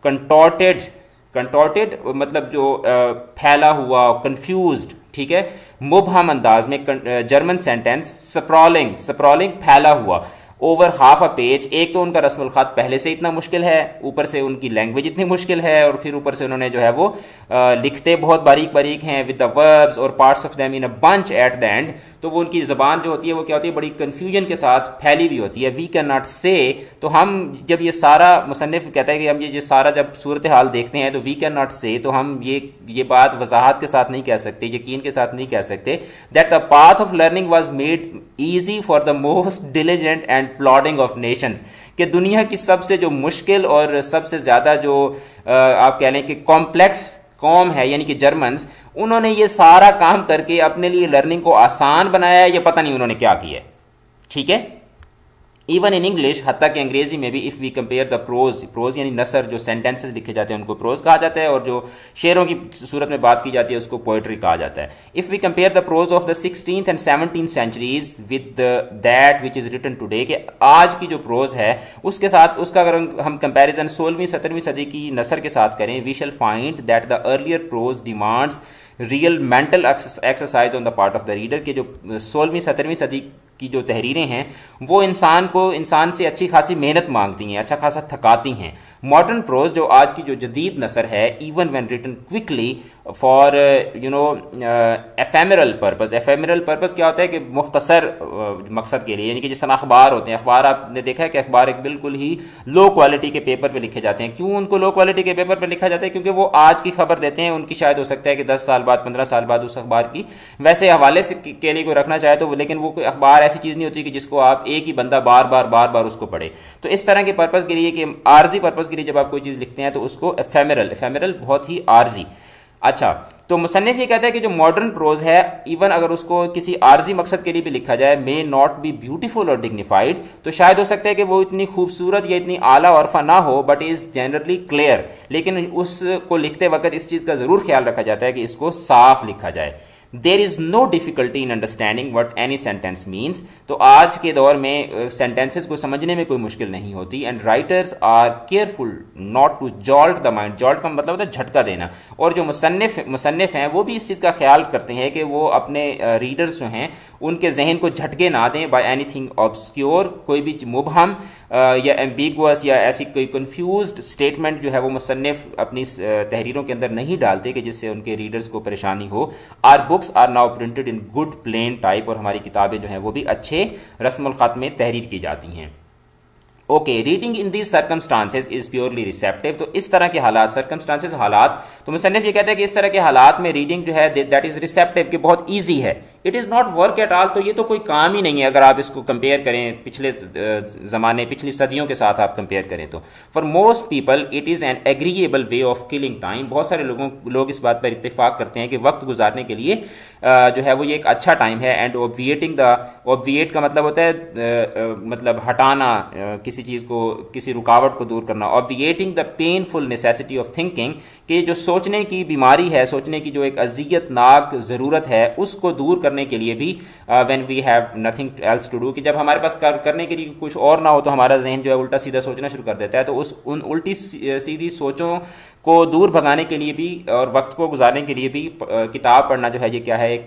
contorted मतलब जो फैला हुआ, कंफ्यूज्ड, ठीक है, मुबहम अंदाज में जर्मन सेंटेंस, स्प्रॉलिंग फैला हुआ, ओवर हाफ अ पेज। एक तो उनका रस्मुल ख़त पहले से इतना मुश्किल है, ऊपर से उनकी लैंग्वेज इतनी मुश्किल है, और फिर ऊपर से उन्होंने जो है वो लिखते बहुत बारीक हैं, विद द वर्ब्स और parts of them in a bunch at the end. तो वो उनकी ज़बान जो होती है वो क्या होती है, बड़ी कन्फ्यूजन के साथ फैली हुई होती है। वी कैन नॉट से, तो हम जब ये सारा, मुसन्निफ कहता है कि हम ये सारा जब सूरत हाल देखते हैं तो वी कैन नॉट से, तो हम ये बात वजाहत के साथ नहीं कह सकते, यकीन के साथ नहीं कह सकते, that the path of learning was made easy for the most diligent and plodding of nations, कि दुनिया की सबसे जो मुश्किल और सबसे ज़्यादा जो आप कह लें कि कॉम्प्लेक्स कौम है, यानी कि जर्मन्स, उन्होंने ये सारा काम करके अपने लिए लर्निंग को आसान बनाया है, ये पता नहीं उन्होंने क्या किया है। ठीक है, इवन इन इंग्लिश, हत्ता कि अंग्रेजी में भी, if we compare the prose, prose यानी नसर, जो सेंटेंसेस लिखे जाते हैं उनको प्रोज कहा जाता है, और जो शेरों की सूरत में बात की जाती है उसको पोइट्री कहा जाता है. If we compare the prose of the 16th and 17th centuries with that which is written today, कि आज की जो प्रोज है उसके साथ, उसका अगर हम कंपेरिजन 16वीं-17वीं सदी की नसर के साथ करें, we shall find that the earlier prose demands real mental exercise on the part of the reader, के जो 16वीं-17वीं सदी की जो तहरीरें हैं वो इंसान से अच्छी खासी मेहनत मांगती हैं, अच्छा खासा थकाती हैं. मॉडर्न प्रोज, जो आज की जो जदीद नसर है, even when written quickly for ephemeral purpose. Ephemeral purpose क्या होता है कि मुख्तसर मकसद के लिए, यानी कि जिस तरह अखबार होते हैं, अखबार आपने देखा है कि अखबार एक बिल्कुल ही लो क्वालिटी के पेपर पे लिखे जाते हैं. क्यों उनको लो क्वालिटी के पेपर पे लिखा जाता है? क्योंकि वो आज की खबर देते हैं, उनकी शायद हो सकता है कि 10 साल बाद, 15 साल बाद उस अखबार की वैसे हवाले से के लिए कोई रखना चाहे तो, लेकिन वो कोई अखबार ऐसी चीज़ नहीं होती कि जिसको आप एक ही बंदा बार बार उसको पढ़े. तो इस तरह के पर्पस के लिए, कि आर्जी पर्पस के लिए जब आप कोई चीज़ लिखते हैं तो उसको एफेमरल बहुत ही आर्जी. अच्छा, तो मुसन्निफ ये कहता है कि जो मॉडर्न प्रोज है, इवन अगर उसको किसी आर्जी मकसद के लिए भी लिखा जाए, मे नॉट बी ब्यूटीफुल और डिग्निफाइड, तो शायद हो सकता है कि वो इतनी खूबसूरत या इतनी आला औरफा ना हो, बट इज़ जनरली क्लियर. लेकिन उसको लिखते वक्त इस चीज़ का ज़रूर ख्याल रखा जाता है कि इसको साफ लिखा जाए. There is no difficulty in understanding what any sentence means. तो आज के दौर में सेंटेंसेस को समझने में कोई मुश्किल नहीं होती. And writers are careful not to jolt the mind. Jolt का मतलब होता है झटका देना. और जो मुसन्निफ हैं वो भी इस चीज़ का ख्याल करते हैं कि वो अपने रीडर्स जो हैं उनके जहन को झटके ना दें बाय एनीथिंग ऑब्सक्योर. कोई भी मुबहम या एम्बिगुअस या ऐसी कोई कन्फ्यूज्ड स्टेटमेंट जो है वो मुसन्निफ अपनी तहरीरों के अंदर नहीं डालते कि जिससे उनके रीडर्स को परेशानी हो. Our books are now printed in good plain type. और हमारी किताबें जो हैं वो भी अच्छे रस्मुल ख़त में तहरीर की जाती हैं. Okay, reading in these circumstances is purely receptive. तो इस तरह के हालात, सर्कमस्टांसेस हालात, तो मुसन्निफ ये कहते हैं कि इस तरह के हालात में रीडिंग जो है दैट इज रिसेप्टिव, कि बहुत ईजी है. It is not work at all. तो ये तो कोई काम ही नहीं है अगर आप इसको कंपेयर करें पिछले ज़माने, पिछली सदियों के साथ आप कंपेयर करें तो. For most people it is an agreeable way of killing time. बहुत सारे लोग इस बात पर इत्तेफाक करते हैं कि वक्त गुजारने के लिए जो है वो ये एक अच्छा टाइम है. एंड ऑब्विएट का मतलब होता है मतलब हटाना, किसी चीज़ को, किसी रुकावट को दूर करना. Obviating the painful necessity of thinking, कि जो सोचने की बीमारी है, सोचने की जो एक अजियतनाक ज़रूरत है, उसको दूर करने के लिए भी when we have nothing else to do, कि जब हमारे पास करने के लिए कुछ और ना हो तो हमारा जहन जो है उल्टा सीधा सोचना शुरू कर देता है. तो उन उल्टी सीधी सोचों को दूर भगाने के लिए भी और वक्त को गुजारने के लिए भी किताब पढ़ना जो है ये क्या है,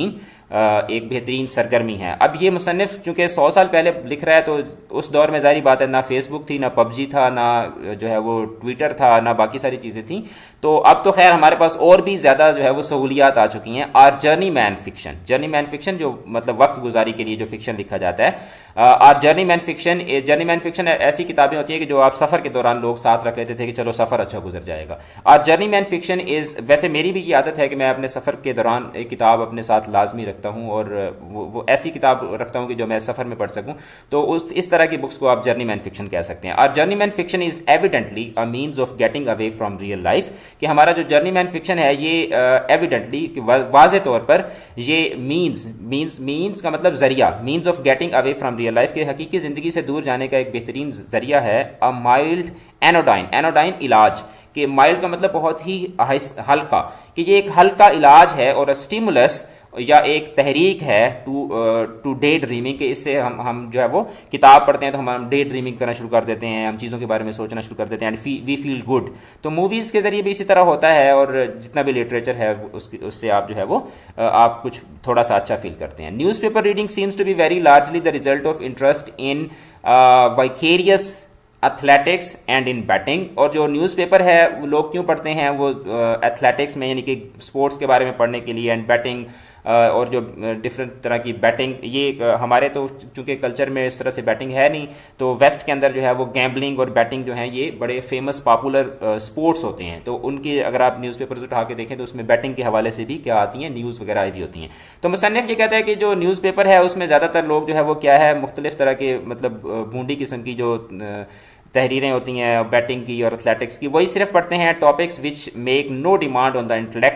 एक बेहतरीन सरगर्मी है. अब ये मुसन्निफ चूँकि 100 साल पहले लिख रहा है तो उस दौर में ज़ाहिर बात है ना फेसबुक थी, ना पबजी था, ना जो है वो ट्विटर था, ना बाकी सारी चीज़ें थी. तो अब तो खैर हमारे पास और भी ज़्यादा जो है वो सहूलियात आ चुकी हैं. आर जर्नी मैन फिक्शन जो मतलब वक्त गुजारी के लिए जो फिक्शन लिखा जाता है, आर जर्नी मैन फिक्शन ऐसी किताबें होती हैं कि जो आप सफ़र के दौरान लोग साथ रख लेते थे कि चलो सफ़र अच्छा गुजर जाएगा. Our journeyman fiction is, वैसे मेरी भी ये आदत है कि मैं अपने सफ़र के दौरान एक किताब अपने साथ लाजमी रखता हूँ, और वो ऐसी किताब रखता हूँ कि जो मैं सफ़र में पढ़ सकूँ. तो इस तरह की बुक्स को आप जर्नी मैन फिक्शन कह सकते हैं. Our journeyman fiction is evidently a means of getting away from real life, कि हमारा जो जर्नी मैन फिक्शन है ये एविडेंटली वाज़े तौर पर ये मीन्स का मतलब ज़रिया, means of getting away from real life, के हकीकी ज़िंदगी से दूर जाने का एक बेहतरीन ज़रिया है. अ माइल्ड एनोडाइन इलाज, कि माइल्ड का मतलब बहुत ही हल्का, कि ये एक हल्का इलाज है, और स्टिमुलस या एक तहरीक है टू डे ड्रीमिंग, के इससे हम जो है वो किताब पढ़ते हैं तो हम डे ड्रीमिंग करना शुरू कर देते हैं, हम चीज़ों के बारे में सोचना शुरू कर देते हैं, एंड वी फील गुड. तो मूवीज़ के ज़रिए भी इसी तरह होता है, और जितना भी लिटरेचर है उससे आप जो है वो आप कुछ थोड़ा सा अच्छा फील करते हैं. Newspaper reading seems to be very largely the result of interest in vicarious athletics and in batting. और जो न्यूज़पेपर है वो लोग क्यों पढ़ते हैं, वो एथलेटिक्स में यानी कि स्पोर्ट्स के बारे में पढ़ने के लिए, एंड बैटिंग और जो डिफरेंट तरह की बैटिंग, ये हमारे तो चूँकि कल्चर में इस तरह से बैटिंग है नहीं, तो वेस्ट के अंदर जो है वो गैम्बलिंग और बैटिंग जो है ये बड़े फेमस पॉपुलर स्पोर्ट्स होते हैं. तो उनकी अगर आप न्यूज़पेपर्स उठा के देखें तो उसमें बैटिंग के हवाले से भी क्या आती हैं, न्यूज़ वगैरह भी होती हैं. तो मुसन्निफ ये कहता है कि जो न्यूज़पेपर है उसमें ज़्यादातर लोग जो है वो क्या है, मुख्तलिफ तरह के मतलब भूंडी किस्म की जो तहरीरें होती हैं बैटिंग की और एथलेटिक्स की, वही सिर्फ पढ़ते हैं topics which make no demand on the intellect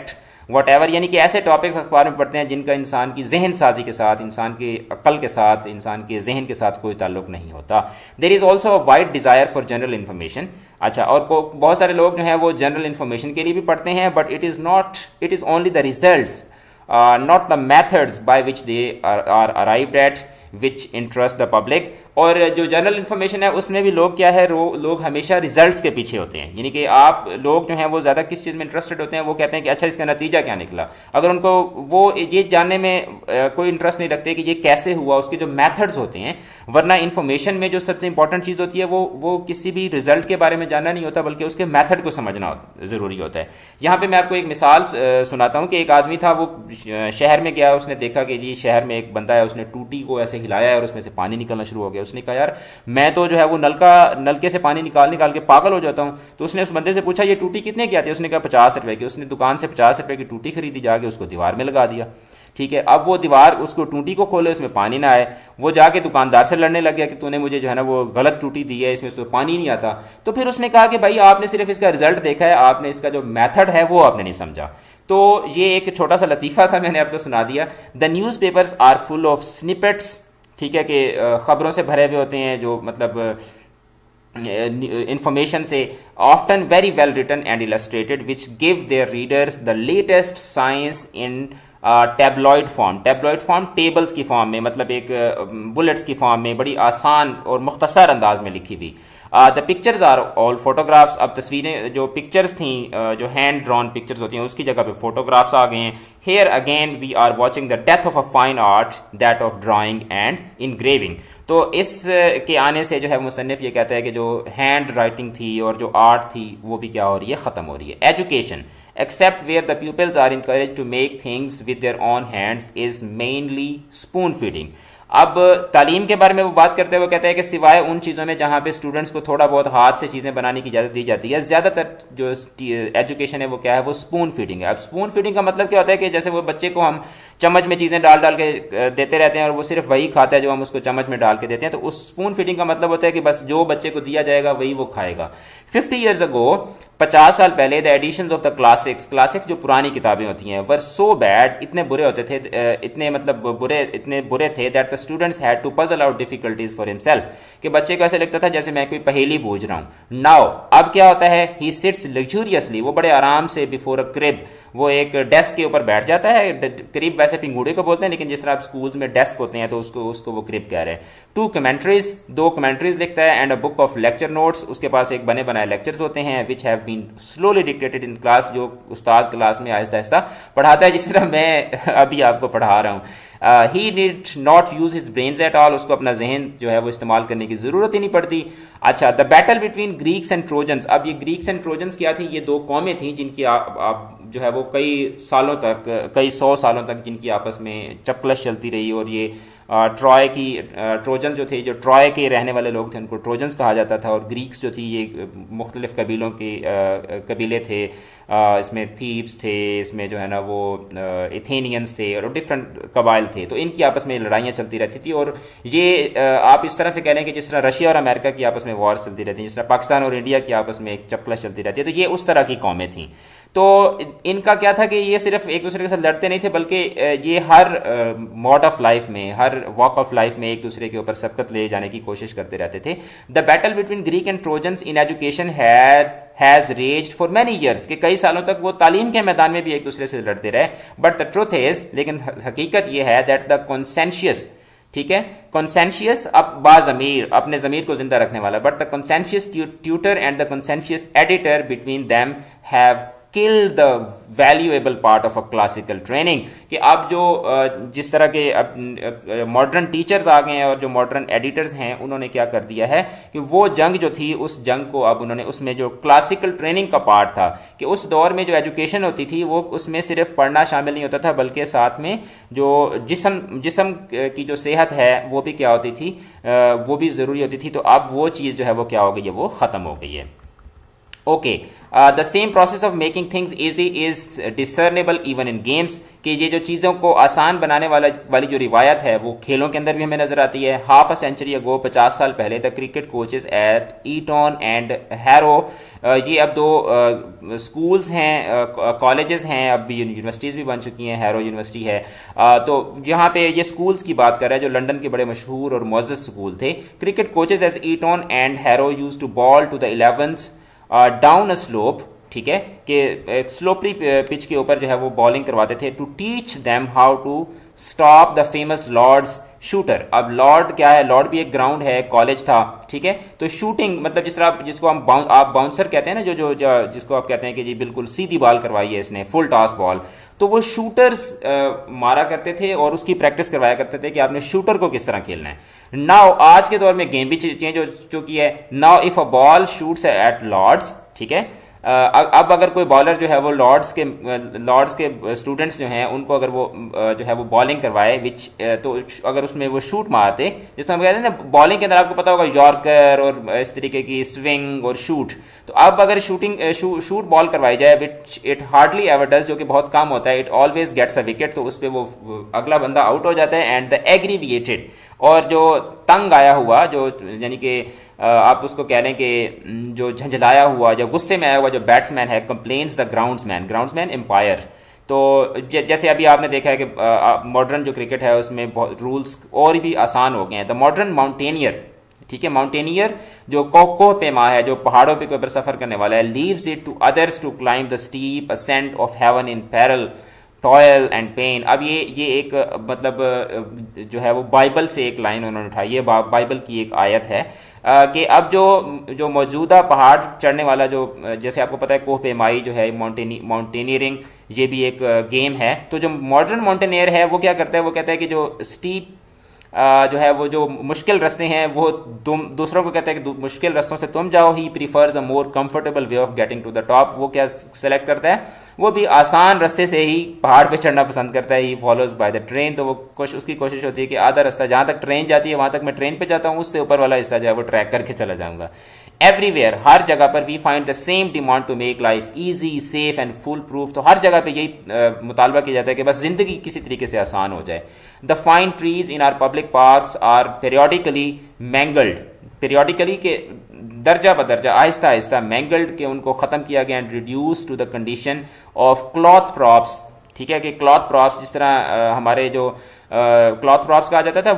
whatever, यानी कि ऐसे टॉपिक्स अखबार में पढ़ते हैं जिनका इंसान की जहन साजी के साथ, इंसान के अक्ल के साथ, इंसान के जहन के साथ कोई ताल्लुक नहीं होता। There is also a wide desire for general information. अच्छा, और बहुत सारे लोग जो हैं वो जनरल इन्फॉर्मेशन के लिए भी पढ़ते हैं, but it is only the results, not the methods by which they are arrived at which interest the public। और जो जनरल इन्फॉर्मेशन है उसमें भी लोग क्या है, लोग हमेशा रिजल्ट्स के पीछे होते हैं, यानी कि आप लोग जो हैं वो ज़्यादा किस चीज़ में इंटरेस्टेड होते हैं, वो कहते हैं कि अच्छा इसका नतीजा क्या निकला। अगर उनको वो ये जानने में कोई इंटरेस्ट नहीं रखते कि ये कैसे हुआ, उसके जो मेथड्स होते हैं। वरना इन्फॉर्मेशन में जो सबसे इंपॉर्टेंट चीज़ होती है वो किसी भी रिजल्ट के बारे में जानना नहीं होता, बल्कि उसके मेथड को समझना ज़रूरी होता है। यहाँ पर मैं आपको एक मिसाल सुनाता हूँ कि एक आदमी था, वो शहर में गया, उसने देखा कि जी शहर में एक बंदा है, उसने टूटी को ऐसे हिलाया और उसमें से पानी निकलना शुरू हो गया। उसने कहा यार मैं तो जो है वो नलके से पानी निकाल के पागल हो जाता हूँ। तो उसने उस बंदे से पूछा ये टूटी कितने की आती है? उसने कहा 50 रुपए की। उसने दुकान से 50 रुपए की टूटी खरीदी, जाके उसको दीवार में लगा दिया। ठीक है, अब वो दीवार उसको टूटी को खोले, उसमें पानी ना आए, वो जाके दुकानदार से लड़ने लग गया कि तूने मुझे जो है ना वो गलत टूटी दी है, इसमें तो पानी नहीं आता। तो फिर उसने कहा कि भाई आपने सिर्फ इसका रिजल्ट देखा है, आपने इसका जो मेथड है वो आपने नहीं समझा। तो ये एक छोटा सा लतीफ़ा था, मैंने आपको सुना दिया। The newspapers are full of snippets, ठीक है, कि ख़बरों से भरे हुए होते हैं जो मतलब information से, often very well written and illustrated, which give their readers the latest science in tabloid form tables की फॉर्म में, मतलब एक बुलेट्स की फॉर्म में, बड़ी आसान और मुख्तसर अंदाज में लिखी हुई। The pictures are all photographs. अब तस्वीरें जो पिक्चर्स थी, जो हैंड ड्रॉन पिक्चर्स होती हैं, उसकी जगह पे फोटोग्राफ्स आ गए हैं। Here again we are watching the death of a fine art, that of drawing and engraving. तो इस के आने से जो है मुसन्निफ ये कहता है कि जो हैंड राइटिंग थी और जो आर्ट थी वो भी क्या हो रही है, ख़त्म हो रही है। Education except where the pupils are encouraged to make things with their own hands is mainly spoon feeding। अब तालीम के बारे में वो बात करते हुए कहते हैं कि सिवाय उन चीज़ों में जहाँ पे स्टूडेंट्स को थोड़ा बहुत हाथ से चीज़ें बनाने की इजाज़त दी जाती है, ज़्यादातर जो एजुकेशन है वो क्या है, वो स्पून फीडिंग है। अब स्पून फीडिंग का मतलब क्या होता है कि जैसे वो बच्चे को हम चम्मच में चीज़ें डाल के देते रहते हैं और वो सिर्फ वही खाता है जो हम उसको चम्मच में डाल के देते हैं। तो उस स्पून फीडिंग का मतलब होता है कि बस जो बच्चे को दिया जाएगा वही वो खाएगा। 50 years ago, 50 साल पहले, the editions of the classics जो पुरानी किताबें होती हैं, वर सो बैड, इतने बुरे होते थे, इतने बुरे थे, that the students had to puzzle out difficulties for himself, कि बच्चे को ऐसे लगता था जैसे मैं कोई पहेली बूझ रहा हूँ। नाउ अब क्या होता है, ही सिट्स लग्जूरियसली, वो बड़े आराम से, बिफोर अ क्रिब, वो एक डेस्क के ऊपर बैठ जाता है। क्रिब वैसे पिंगूड़े को बोलते हैं, लेकिन जिस तरह आप स्कूल्स में डेस्क होते हैं तो उसको वो क्रिब कह रहे हैं। 2 commentaries, 2 commentaries लिखता है, and a book of lecture notes, उसके पास एक बने बनाए लेक्चर्स होते हैं, which have been slowly dictated in class, जो उस्ताद क्लास में आहिस्ता आहिस्ता पढ़ाता है, जिस तरह मैं अभी आपको पढ़ा रहा हूँ। He need not use his brains at all, उसको अपना जहन जो है वो इस्तेमाल करने की ज़रूरत ही नहीं पड़ती। अच्छा, the battle between Greeks and Trojans. अब ये ग्रीक्स एंड ट्रोजन्स क्या थी, ये 2 कौमें थी जिनकी आप जो है वो कई सालों तक, कई 100 सालों तक जिनकी आपस में चपकलश चलती रही। और ये ट्रोजन्स जो थे, जो ट्रॉय के रहने वाले लोग थे, उनको ट्रोजन्स कहा जाता था। और ग्रीक्स जो थी ये मुख्तलिफ कबीलों के कबीले थे, इसमें थीब्स थे, इसमें जो है ना वो एथेनियंस थे, और डिफरेंट कबाइल थे। तो इनकी आपस में लड़ाइयाँ चलती रहती थी। और ये आप इस तरह से कह लें कि जिस तरह रशिया और अमेरिका की आपस में वॉर्स चलती रहती हैं, जिस तरह पाकिस्तान और इंडिया की आपस में एक चपकलश चलती रहती है, तो ये उस तरह की कौमें थीं। तो इनका क्या था कि ये सिर्फ एक दूसरे के साथ लड़ते नहीं थे, बल्कि ये हर मोड ऑफ लाइफ में, हर वॉक ऑफ लाइफ में एक दूसरे के ऊपर सबकत ले जाने की कोशिश करते रहते थे। The battle between Greek and Trojans in education has raged for many years, कि कई सालों तक वो तालीम के मैदान में भी एक दूसरे से लड़ते रहे। बट द ट्रुथ इज, लेकिन हकीकत ये है, दैट द कॉन्सेंशियस, ठीक है, कॉन्सेंशियस, अब बाज़मीर, अपने ज़मीर को जिंदा रखने वाला, but the conscientious tutor and the conscientious editor between them have kill the valuable part of a classical training, कि अब जो जिस तरह के मॉडर्न टीचर्स आ गए हैं और जो मॉडर्न एडिटर्स हैं, उन्होंने क्या कर दिया है कि वो जंग जो थी, उस जंग को अब उन्होंने, उसमें जो क्लासिकल ट्रेनिंग का पार्ट था, कि उस दौर में जो एजुकेशन होती थी वो उसमें सिर्फ पढ़ना शामिल नहीं होता था, बल्कि साथ में जो जिस्म की जो सेहत है वो भी क्या होती थी, वो भी ज़रूरी होती थी। तो अब वो चीज़ जो है वो क्या हो गई है, वो ख़त्म हो गई है। Okay, the same process of making things easy is discernible even in games, कि ये जो चीज़ों को आसान बनाने वाली जो रिवायत है वो खेलों के अंदर भी हमें नजर आती है। हाफ अ सेंचुरी अगो, 50 साल पहले, the cricket coaches at Eton and Harrow, ये अब दो स्कूल्स हैं, कॉलेजेस हैं, अब यूनिवर्सिटीज़ भी बन चुकी हैं, हैरो यूनिवर्सिटी है। तो यहाँ पे ये स्कूल्स की बात कर रहा है जो लंदन के बड़े मशहूर और मुअज़्ज़ज़ स्कूल थे। Cricket coaches as Eton and Harrow use to bowl to the 11th down a slope, ठीक है, कि स्लोपरी पिच के ऊपर जो है वो बॉलिंग करवाते थे, to teach them how to stop the famous Lord's shooter. अब लॉर्ड क्या है? लॉर्ड भी एक ग्राउंड है, कॉलेज था, ठीक है। तो शूटिंग मतलब जिस तरह जिसको आप बाउंसर कहते हैं ना, जो जिसको आप कहते हैं कि जी बिल्कुल सीधी बॉल करवाई है इसने, फुल टॉस बॉल, तो वो शूटर्स मारा करते थे और उसकी प्रैक्टिस करवाया करते थे कि आपने शूटर को किस तरह खेलना है। नाउ आज के दौर में गेम भी चेंज हो चुकी है। Now if a ball shoots at Lord's, ठीक है, अब अगर कोई बॉलर जो है वो लॉर्ड्स के स्टूडेंट्स जो हैं उनको अगर वो जो है वो बॉलिंग करवाए, विच तो अगर उसमें वो शूट मारते, जिसमें हम कहते हैं ना बॉलिंग के अंदर आपको पता होगा यॉर्कर और इस तरीके की स्विंग और शूट, तो अब अगर शूट बॉल करवाई जाए, which it hardly ever does, जो कि बहुत कम होता है, it always gets a wicket, तो उस पर वो अगला बंदा आउट हो जाता है। एंड द एग्रीविएटेड, और जो तंग आया हुआ, जो यानी कि आप उसको कह लें कि जो झंझलाया हुआ, जो गुस्से में आया हुआ जो बैट्समैन है, कंप्लेन्स द ग्राउंड्समैन एम्पायर। तो जैसे अभी आपने देखा है कि मॉडर्न जो क्रिकेट है उसमें रूल्स और भी आसान हो गए हैं। द मॉडर्न माउंटेनियर, ठीक है, माउंटेनियर जो कोह पेमा है, जो पहाड़ों पे ऊपर सफर करने वाला है, leaves it to others to climb the steep ascent of heaven in peril toil and pain. अब ये एक मतलब जो है वो बाइबल से एक लाइन उन्होंने उठाई, ये बाइबल की एक आयत है कि अब जो मौजूदा पहाड़ चढ़ने वाला, जो जैसे आपको पता है कोह पेमाई जो है, माउंटेनियरिंग, ये भी एक गेम है। तो जो मॉडर्न माउंटेनियर है वो क्या करता है? वो कहता है कि जो स्टीप जो है वो जो मुश्किल रास्ते हैं वो तुम दूसरों को कहता है कि मुश्किल रास्तों से तुम जाओ। He prefers a more comfortable way of getting to the top. वो क्या सेलेक्ट करता है? वो भी आसान रास्ते से ही पहाड़ पे चढ़ना पसंद करता है। He follows by the train, तो वो उसकी कोशिश होती है कि आधा रास्ता जहाँ तक ट्रेन जाती है वहाँ तक मैं ट्रेन पे जाता हूँ, उससे ऊपर वाला हिस्सा जो है वो ट्रैक करके चला जाऊँगा। एवरीवेयर, हर जगह पर we find the same demand to make life easy, safe and foolproof. तो हर जगह पे यही मुतालबा किया जाता है कि बस जिंदगी किसी तरीके से आसान हो जाए। The fine trees in our public parks are periodically mangled, periodically के दर्जा बदर्जा, आहिस्ता आहिस्ता मैंगल्ड के उनको ख़त्म किया गया and reduce to the condition of cloth props. ठीक है, कि क्लॉथ प्रॉप्स जिस तरह हमारे जो क्लॉथ प्रॉप्स कहा जाता था,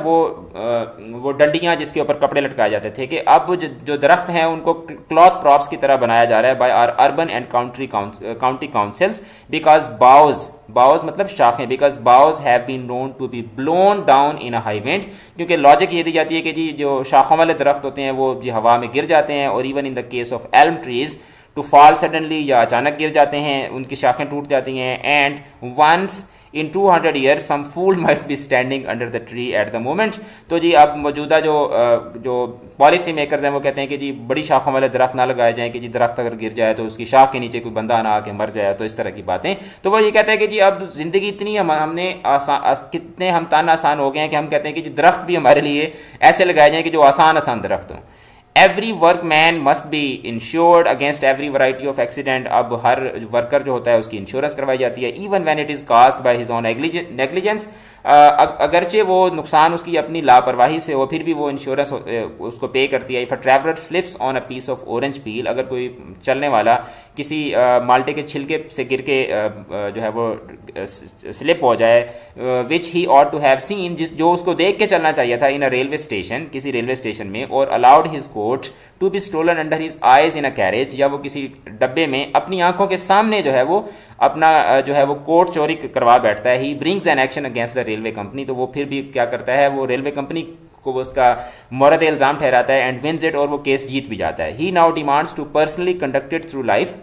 वो डंडियां जिसके ऊपर कपड़े लटकाए जाते थे, कि अब जो दरख्त हैं उनको क्लॉथ प्रॉप्स की तरह बनाया जा रहा है by our urban and county councils, because boughs मतलब शाखें, because boughs have been known to be blown down in a high wind. क्योंकि लॉजिक ये दी जाती है कि जी जो शाखों वाले दरख्त होते हैं वो जी हवा में गिर जाते हैं, और even in the case of elm trees to fall suddenly, या अचानक गिर जाते हैं, उनकी शाखें टूट जाती हैं। And once in 200 years some fool might be standing under the tree at the moment. तो जी अब मौजूदा जो पॉलिसी मेकर्स हैं वो कहते हैं कि जी बड़ी शाखों वाले दरख्त ना लगाए जाएं, कि जी दरख्त अगर गिर जाए तो उसकी शाख के नीचे कोई बंदा ना आके मर जाए, तो इस तरह की बातें। तो वो ये कहते हैं कि जी अब जिंदगी इतनी हमने कितने हम तान आसान हो गए हैं कि हम कहते हैं कि जी दरख्त भी हमारे लिए ऐसे लगाए जाएं कि जो आसान दरख्त हों। Every workman must be insured against every variety of accident. अब हर वर्कर जो होता है उसकी इंश्योरेंस करवाई जाती है, even when it is caused by his own negligence. अगरचे वो नुकसान उसकी अपनी लापरवाही से हो, फिर भी वो इंश्योरेंस उसको पे करती है। If a traveller slips on a piece of orange peel, अगर कोई चलने वाला किसी माल्टे के छिलके से गिर के जो है वो स्लिप हो जाए, which he ought to have seen, जो उसको देख के चलना चाहिए था इन अ रेलवे स्टेशन, किसी रेलवे स्टेशन में, और allowed his coat to be stolen under his eyes in a carriage, या वो किसी डब्बे में अपनी आंखों के सामने जो है वो अपना जो है वो कोट चोरी करवा बैठता है। He brings an action against the railway company, तो वो फिर भी क्या करता है, वो रेलवे कंपनी को वो उसका मोरद इल्ज़ाम ठहराता है, एंड विन्स इट, और वो केस जीत भी जाता है। He now demands to personally conducted through life,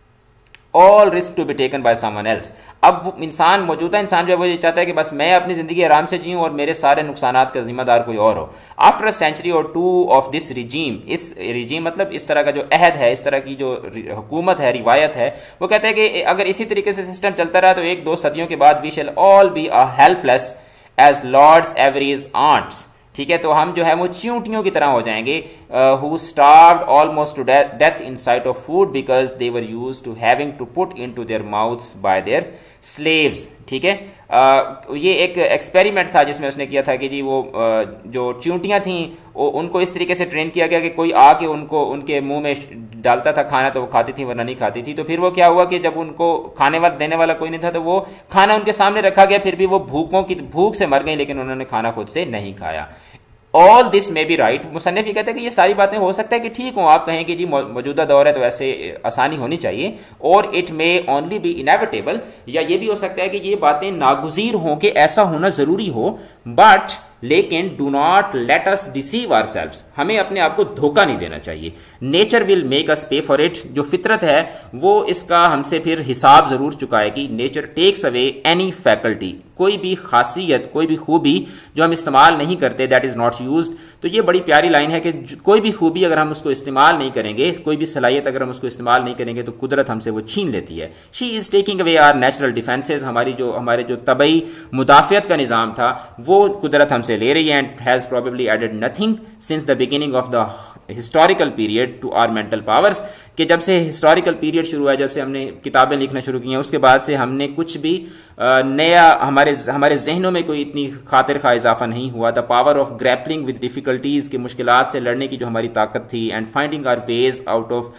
all risk to be taken by someone else. अब मौजूदा इंसान जो है वो ये चाहता है कि बस मैं अपनी ज़िंदगी आराम से जीऊँ और मेरे सारे नुकसानात का जिम्मेदार कोई और हो। After a century or two of this regime, इस रिजीम मतलब इस तरह का जो अहद है, इस तरह की जो हुकूमत है, रिवायत है, वो कहता है कि अगर इसी तरीके से सिस्टम चलता रहा तो 1-2 सदियों के बाद we shall all be a helpless as Lord's Avery's ants. ठीक है, तो हम जो है वो चींटियों की तरह हो जाएंगे, who starved almost to death in sight of food because they were used to having to put into their mouths by their slaves। ठीक है, ये एक एक्सपेरिमेंट था जिसमें उसने किया था कि जी वो जो चींटियाँ थीं उनको इस तरीके से ट्रेन किया गया कि कोई आके उनको उनके मुंह में डालता था खाना तो वो खाती थी वरना नहीं खाती थी। तो फिर वो क्या हुआ कि जब उनको खाने वाला देने वाला कोई नहीं था तो वो खाना उनके सामने रखा गया, फिर भी वो भूख से मर गई लेकिन उन्होंने खाना खुद से नहीं खाया। All this may be right, मुसन्निफ ये कहते हैं कि ये सारी बातें हो सकता है कि ठीक हो, आप कहें कि जी मौजूदा दौर है तो ऐसे आसानी होनी चाहिए, और it may only be inevitable, या ये भी हो सकता है कि ये बातें नागुज़ीर हों कि ऐसा होना ज़रूरी हो, बट लेकिन do not let us deceive ourselves, हमें अपने आप को धोखा नहीं देना चाहिए। नेचर विल मेक अस पे फॉर इट, जो फितरत है वो इसका हमसे फिर हिसाब ज़रूर चुकाएगी। Nature takes away any faculty, कोई भी खासियत कोई भी खूबी जो हम इस्तेमाल नहीं करते, दैट इज़ नॉट यूज्ड। तो ये बड़ी प्यारी लाइन है कि कोई भी खूबी अगर हम उसको इस्तेमाल नहीं करेंगे, कोई भी सलाहियत अगर हम उसको इस्तेमाल नहीं करेंगे तो कुदरत हमसे वो छीन लेती है। She is taking away our natural defences, हमारे जो तबई मुदाफ़ियत का निज़ाम था वो कुदरत हमसे ले रही है, and has probably added nothing since the beginning of the historical period to our mental powers, कि जब से हिस्टोरिकल पीरियड शुरू हुआ है, जब से हमने किताबें लिखना शुरू की हैं, उसके बाद से हमने कुछ भी नया हमारे जहनों में कोई इतनी खातिर खा इजाफा नहीं हुआ। The power of grappling with difficulties, के मुश्किलात से लड़ने की जो हमारी ताकत थी, and finding our ways out of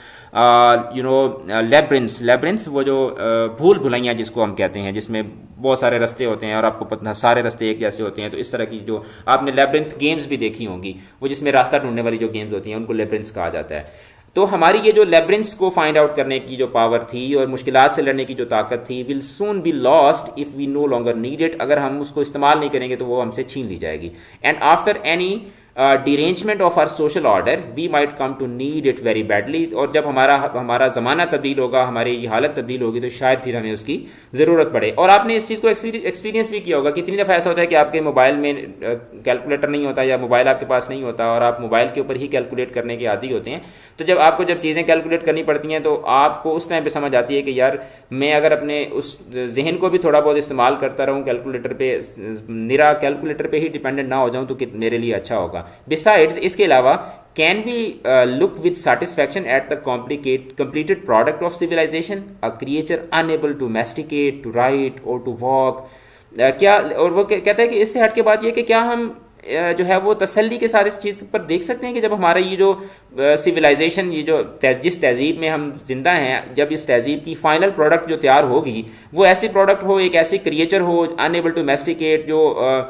labyrinths, वो जो भूल भुलैया जिसको हम कहते हैं, जिसमें बहुत सारे रास्ते होते हैं और आपको पता सारे रास्ते एक जैसे होते हैं, तो इस तरह की जो आपने लेब्रिंथ गेम्स भी देखी होंगी, वो जिसमें रास्ता ढूंढने वाली जो गेम्स होती हैं उनको लेब्रिंथ्स कहा जाता है। तो हमारी ये जो लेब्रिंथ्स को फाइंड आउट करने की जो पावर थी और मुश्किलात से लड़ने की जो ताकत थी, will soon be lost if we no longer need it, अगर हम उसको इस्तेमाल नहीं करेंगे तो वो हमसे छीन ली जाएगी। And after any derangement of our social order we might come to need it very badly, और जब हमारा ज़माना तब्दील होगा, हमारी ये हालत तब्दील होगी, तो शायद फिर हमें उसकी ज़रूरत पड़े। और आपने इस चीज़ को एक्सपीरियंस भी किया होगा, कितनी दफ़ा ऐसा होता है कि आपके मोबाइल में कैलकुलेटर नहीं होता या मोबाइल आपके पास नहीं होता और आप मोबाइल के ऊपर ही कैलकुलेट करने के आदी होते हैं। तो जब चीज़ें कैलकुलेट करनी पड़ती हैं तो आपको उस टाइम पे समझ आती है कि यार मैं अगर अपने उस जहन को भी थोड़ा बहुत इस्तेमाल करता रहूँ, कैलकुलेटर पे निरा कैलकुलेटर पे ही डिपेंडेंट ना हो जाऊँ तो मेरे लिए अच्छा होगा। बिसाइड्स, इसके अलावा can we look with satisfaction at the completed product of civilisation, a creature unable to masticate, to write or to walk. क्या, और वो कहता है कि इससे हट के बात यह कि क्या हम जो है वो तसल्ली के साथ इस चीज़ पर देख सकते हैं कि जब हमारा ये जो सिविलाइजेशन, ये जो जिस तहजीब में हम जिंदा हैं, जब इस तहजीब की फाइनल प्रोडक्ट जो तैयार होगी वो ऐसी प्रोडक्ट हो, एक ऐसी क्रिएचर हो अनएबल टू मैस्टिकेट, जो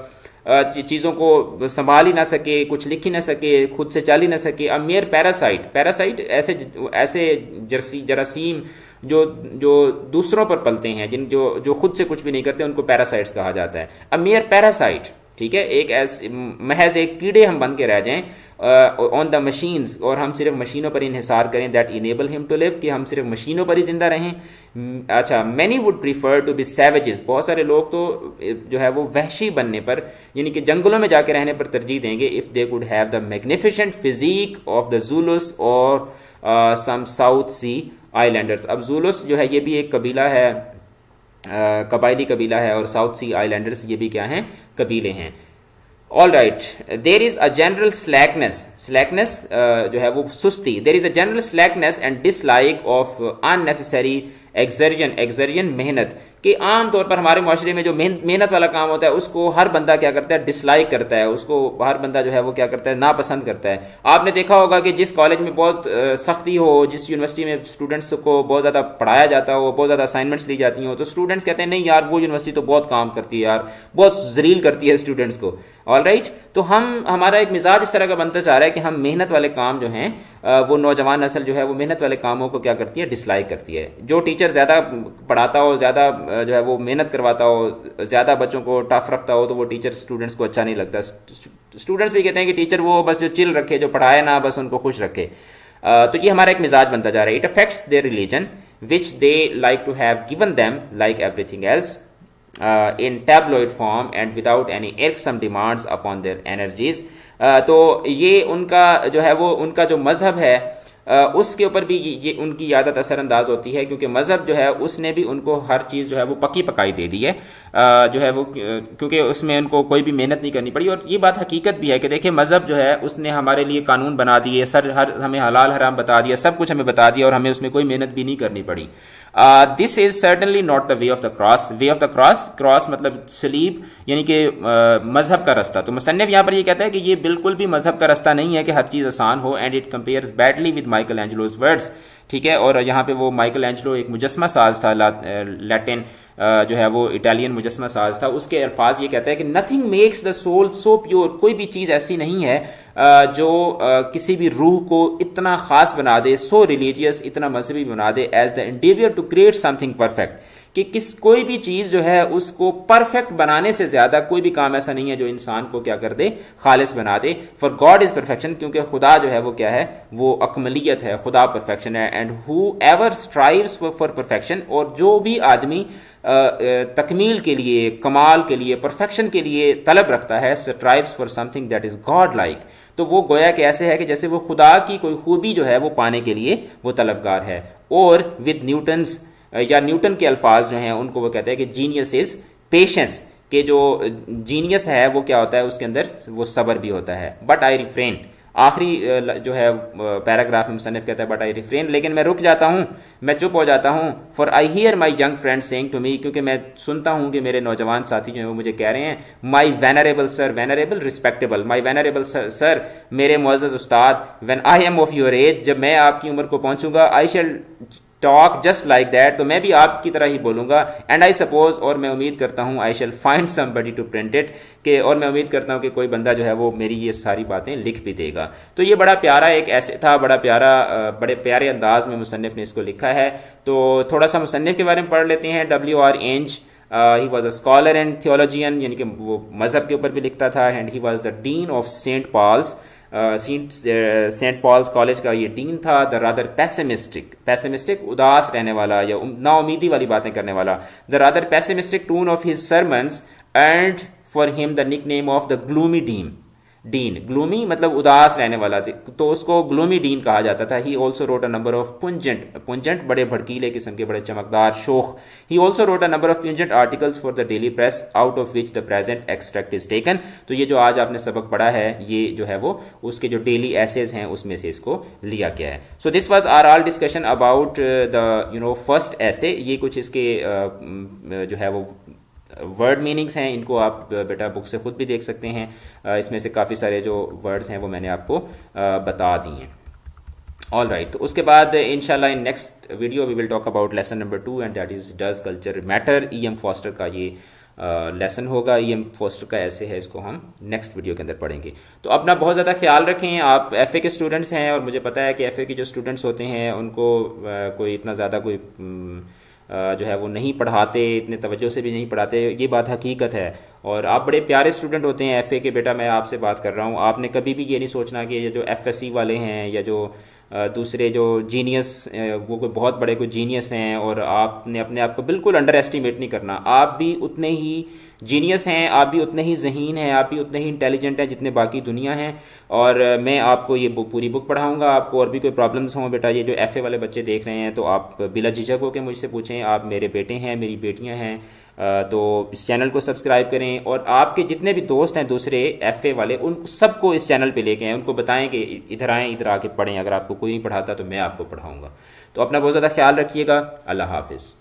चीज़ों को संभाल ही ना सके, कुछ लिख ही ना सके, खुद से चल ही ना सके, अ मेयर पैरासाइट, ऐसे जरासीम जो दूसरों पर पलते हैं, जो खुद से कुछ भी नहीं करते, उनको पैरासाइट्स कहा जाता है। अ मेयर पैरासाइट, ठीक है, महज एक कीड़े हम बन के रह जाएं ऑन द मशीन्स, और हम सिर्फ मशीनों पर इन्हिसार करें, that enable him to live, कि हम सिर्फ मशीनों पर ही जिंदा रहें। अच्छा, many would prefer to be savages, बहुत सारे लोग तो जो है वो वहशी बनने पर, यानी कि जंगलों में जाके रहने पर तरजीह देंगे, if they could have the magnificent physique of the Zulus or some south C Islanders. अब जूलुस जो है ये भी एक कबीला है, कबायली कबीला है, और साउथ सी आइलैंडर्स ये भी क्या हैं, कबीले हैं। All right, there is a general slackness जो है वो सुस्ती, there is a general slackness and dislike of unnecessary exertion मेहनत, कि आम तौर पर हमारे माशरे में जो मेहनत वाला काम होता है उसको हर बंदा क्या करता है, डिसलाइक करता है, उसको हर बंदा जो है वो क्या करता है, नापसंद करता है। आपने देखा होगा कि जिस कॉलेज में बहुत सख्ती हो, जिस यूनिवर्सिटी में स्टूडेंट्स को बहुत ज़्यादा पढ़ाया जाता हो, बहुत ज़्यादा असाइनमेंट्स ली जाती हो, तो स्टूडेंट्स कहते हैं नहीं यार वो यूनिवर्सिटी तो बहुत काम करती है यार, बहुत जलील करती है स्टूडेंट्स को। ऑल राइट, तो हमारा एक मिजाज इस तरह का बनता जा रहा है कि हम मेहनत वाले काम जो हैं, वो नौजवान नस्ल जो है वो मेहनत वाले कामों को क्या करती है, डिसलाइक करती है। जो टीचर ज़्यादा पढ़ाता हो, ज़्यादा जो है वो मेहनत करवाता हो, ज़्यादा बच्चों को टफ रखता हो, तो वो टीचर स्टूडेंट्स को अच्छा नहीं लगता। स्टूडेंट्स भी कहते हैं कि टीचर वो बस जो चिल रखे, जो पढ़ाए ना, बस उनको खुश रखे। तो ये हमारा एक मिजाज बनता जा रहा है। It affects their religion which they like to have given them like everything else in tabloid form and without any irksome demands upon their energies। तो ये उनका जो है वो उनका जो मज़हब है उसके ऊपर भी ये उनकी आदत असरअंदाज होती है, क्योंकि मज़हब जो है उसने भी उनको हर चीज़ जो है वो पक्की पकाई दे दी है, जो है वो, क्योंकि उसमें उनको कोई भी मेहनत नहीं करनी पड़ी। और ये बात हकीकत भी है कि देखिए मज़हब जो है उसने हमारे लिए कानून बना दिए, हमें हलाल हराम बता दिया, सब कुछ हमें बता दिया, और हमें उसमें कोई मेहनत भी नहीं करनी पड़ी। This is certainly not the way of the cross. Way of the cross, cross मतलब सलीब, यानी कि मजहब का रास्ता। तो मुसन्निफ यहाँ पर ये कहता है कि ये बिल्कुल भी मजहब का रास्ता नहीं है कि हर चीज़ आसान हो। And it compares badly with Michelangelo's words, ठीक है। और यहाँ पे वो माइकल एंजलो एक मुजस्मा साज था, लैटिन जो है वो इटालियन मुजस्मा साज था, उसके अल्फाज ये कहता है कि nothing makes the soul so pure. कोई भी चीज़ ऐसी नहीं है जो किसी भी रूह को इतना ख़ास बना दे, सो रिलीजियस, इतना मजहबी बना दे, as the endeavour to create something perfect, कि कोई भी चीज़ जो है उसको परफेक्ट बनाने से ज़्यादा कोई भी काम ऐसा नहीं है जो इंसान को क्या कर दे, खालिस बना दे। फॉर गॉड इज़ परफेक्शन, क्योंकि खुदा जो है वो क्या है, वो अकमलियत है, खुदा परफेक्शन है। And whoever strives for perfection, और जो भी आदमी तकमील के लिए, कमाल के लिए, परफेक्शन के लिए तलब रखता है, strives for something that is godlike, तो वो गोया कि ऐसे है कि जैसे वो खुदा की कोई खूबी जो है वो पाने के लिए वो तलबगार है। और विद न्यूटन्स, या न्यूटन के अल्फाज जो हैं उनको वो कहते हैं कि जीनियस इज पेशेंस, के जो जीनियस है वो क्या होता है, उसके अंदर वो सब्र भी होता है। बट आई रिफ्रेन, आखिरी जो है पैराग्राफ में मुसन्निफ कहता है बट आई रिफ्रेन, लेकिन मैं रुक जाता हूँ, मैं चुप हो जाता हूँ। For I hear my young friend saying to me, क्योंकि मैं सुनता हूँ कि मेरे नौजवान साथी जो है वो मुझे कह रहे हैं, my venerable sir, venerable respectable, my venerable sir, मेरे मुअज़्ज़ज़ उस्ताद, when I am of your age, जब मैं आपकी उम्र को पहुँचूंगा, I shall talk just like that, तो मैं भी आपकी तरह ही बोलूँगा। एंड आई सपोज, और मैं उम्मीद करता हूँ, I shall find somebody to print it, के और मैं उम्मीद करता हूँ कि कोई बंदा जो है वो मेरी ये सारी बातें लिख भी देगा। तो ये बड़ा प्यारा एक ऐसे था, बड़ा प्यारा, बड़े प्यारे अंदाज में मुसन्निफ ने इसको लिखा है। तो थोड़ा सा मुसन्निफ के बारे में पढ़ लेते हैं। W.R. Inge, he was a scholar and theologian, यानी कि वो मज़हब के ऊपर भी लिखता था। And he was the dean of Saint Paul's, Saint Paul's College का ये डीन था। द रादर पैसिमिस्टिक, पैसिमिस्टिक उदास रहने वाला या नाउमीदी वाली बातें करने वाला, the rather pessimistic tone of his sermons and for him the nickname of the gloomy dean. Dean, gloomy मतलब उदास रहने वाला थे, तो उसको ग्लूमी डीन कहा जाता था। He also wrote a number of pungent, pungent बड़े भड़कीले किस्म के, बड़े चमकदार, शोख। He also wrote a number of pungent articles for the daily press, out of which the present extract is taken. तो ये जो आज आपने सबक पढ़ा है, ये जो है वो उसके जो डेली एसेज हैं उसमें से इसको लिया गया है। So this was our all discussion about the first essay. ये कुछ इसके जो है वो वर्ड मीनिंग्स हैं, इनको आप बेटा बुक से खुद भी देख सकते हैं। इसमें से काफ़ी सारे जो वर्ड्स हैं वो मैंने आपको बता दिए हैं। ऑल राइट, तो उसके बाद इंशाल्लाह in next video we will talk about lesson number 2 and that is does culture matter. E.M. Forster का ये लेसन होगा। E.M. फॉस्टर का ऐसे है, इसको हम नेक्स्ट वीडियो के अंदर पढ़ेंगे। तो अपना बहुत ज़्यादा ख्याल रखें। आप FA के स्टूडेंट्स हैं और मुझे पता है कि FA के जो स्टूडेंट्स होते हैं उनको कोई इतना ज़्यादा कोई जो है वो नहीं पढ़ाते, इतने तवज्जो से भी नहीं पढ़ाते, ये बात हकीकत है। और आप बड़े प्यारे स्टूडेंट होते हैं FA के। बेटा मैं आपसे बात कर रहा हूँ, आपने कभी भी ये नहीं सोचना कि ये जो FSC वाले हैं या जो दूसरे जो जीनियस, वो कोई बहुत बड़े कोई जीनियस हैं, और आपने अपने आप को बिल्कुल अंडर एस्टिमेट नहीं करना। आप भी उतने ही जीनियस हैं, आप भी उतने ही ज़हीन हैं, आप भी उतने ही इंटेलिजेंट हैं जितने बाकी दुनिया हैं। और मैं आपको ये पूरी बुक पढ़ाऊँगा। आपको और भी कोई प्रॉब्लम्स हों बेटा, ये जो FA वाले बच्चे देख रहे हैं, तो आप बिला झिझक होकर मुझसे पूछें। आप मेरे बेटे हैं, मेरी बेटियाँ हैं, तो इस चैनल को सब्सक्राइब करें। और आपके जितने भी दोस्त हैं दूसरे FA वाले, उन सबको इस चैनल पे लेके आएँ, उनको बताएं कि इधर आएँ, इधर आके पढ़ें। अगर आपको कोई नहीं पढ़ाता तो मैं आपको पढ़ाऊँगा। तो अपना बहुत ज़्यादा ख्याल रखिएगा। अल्लाह हाफिज़।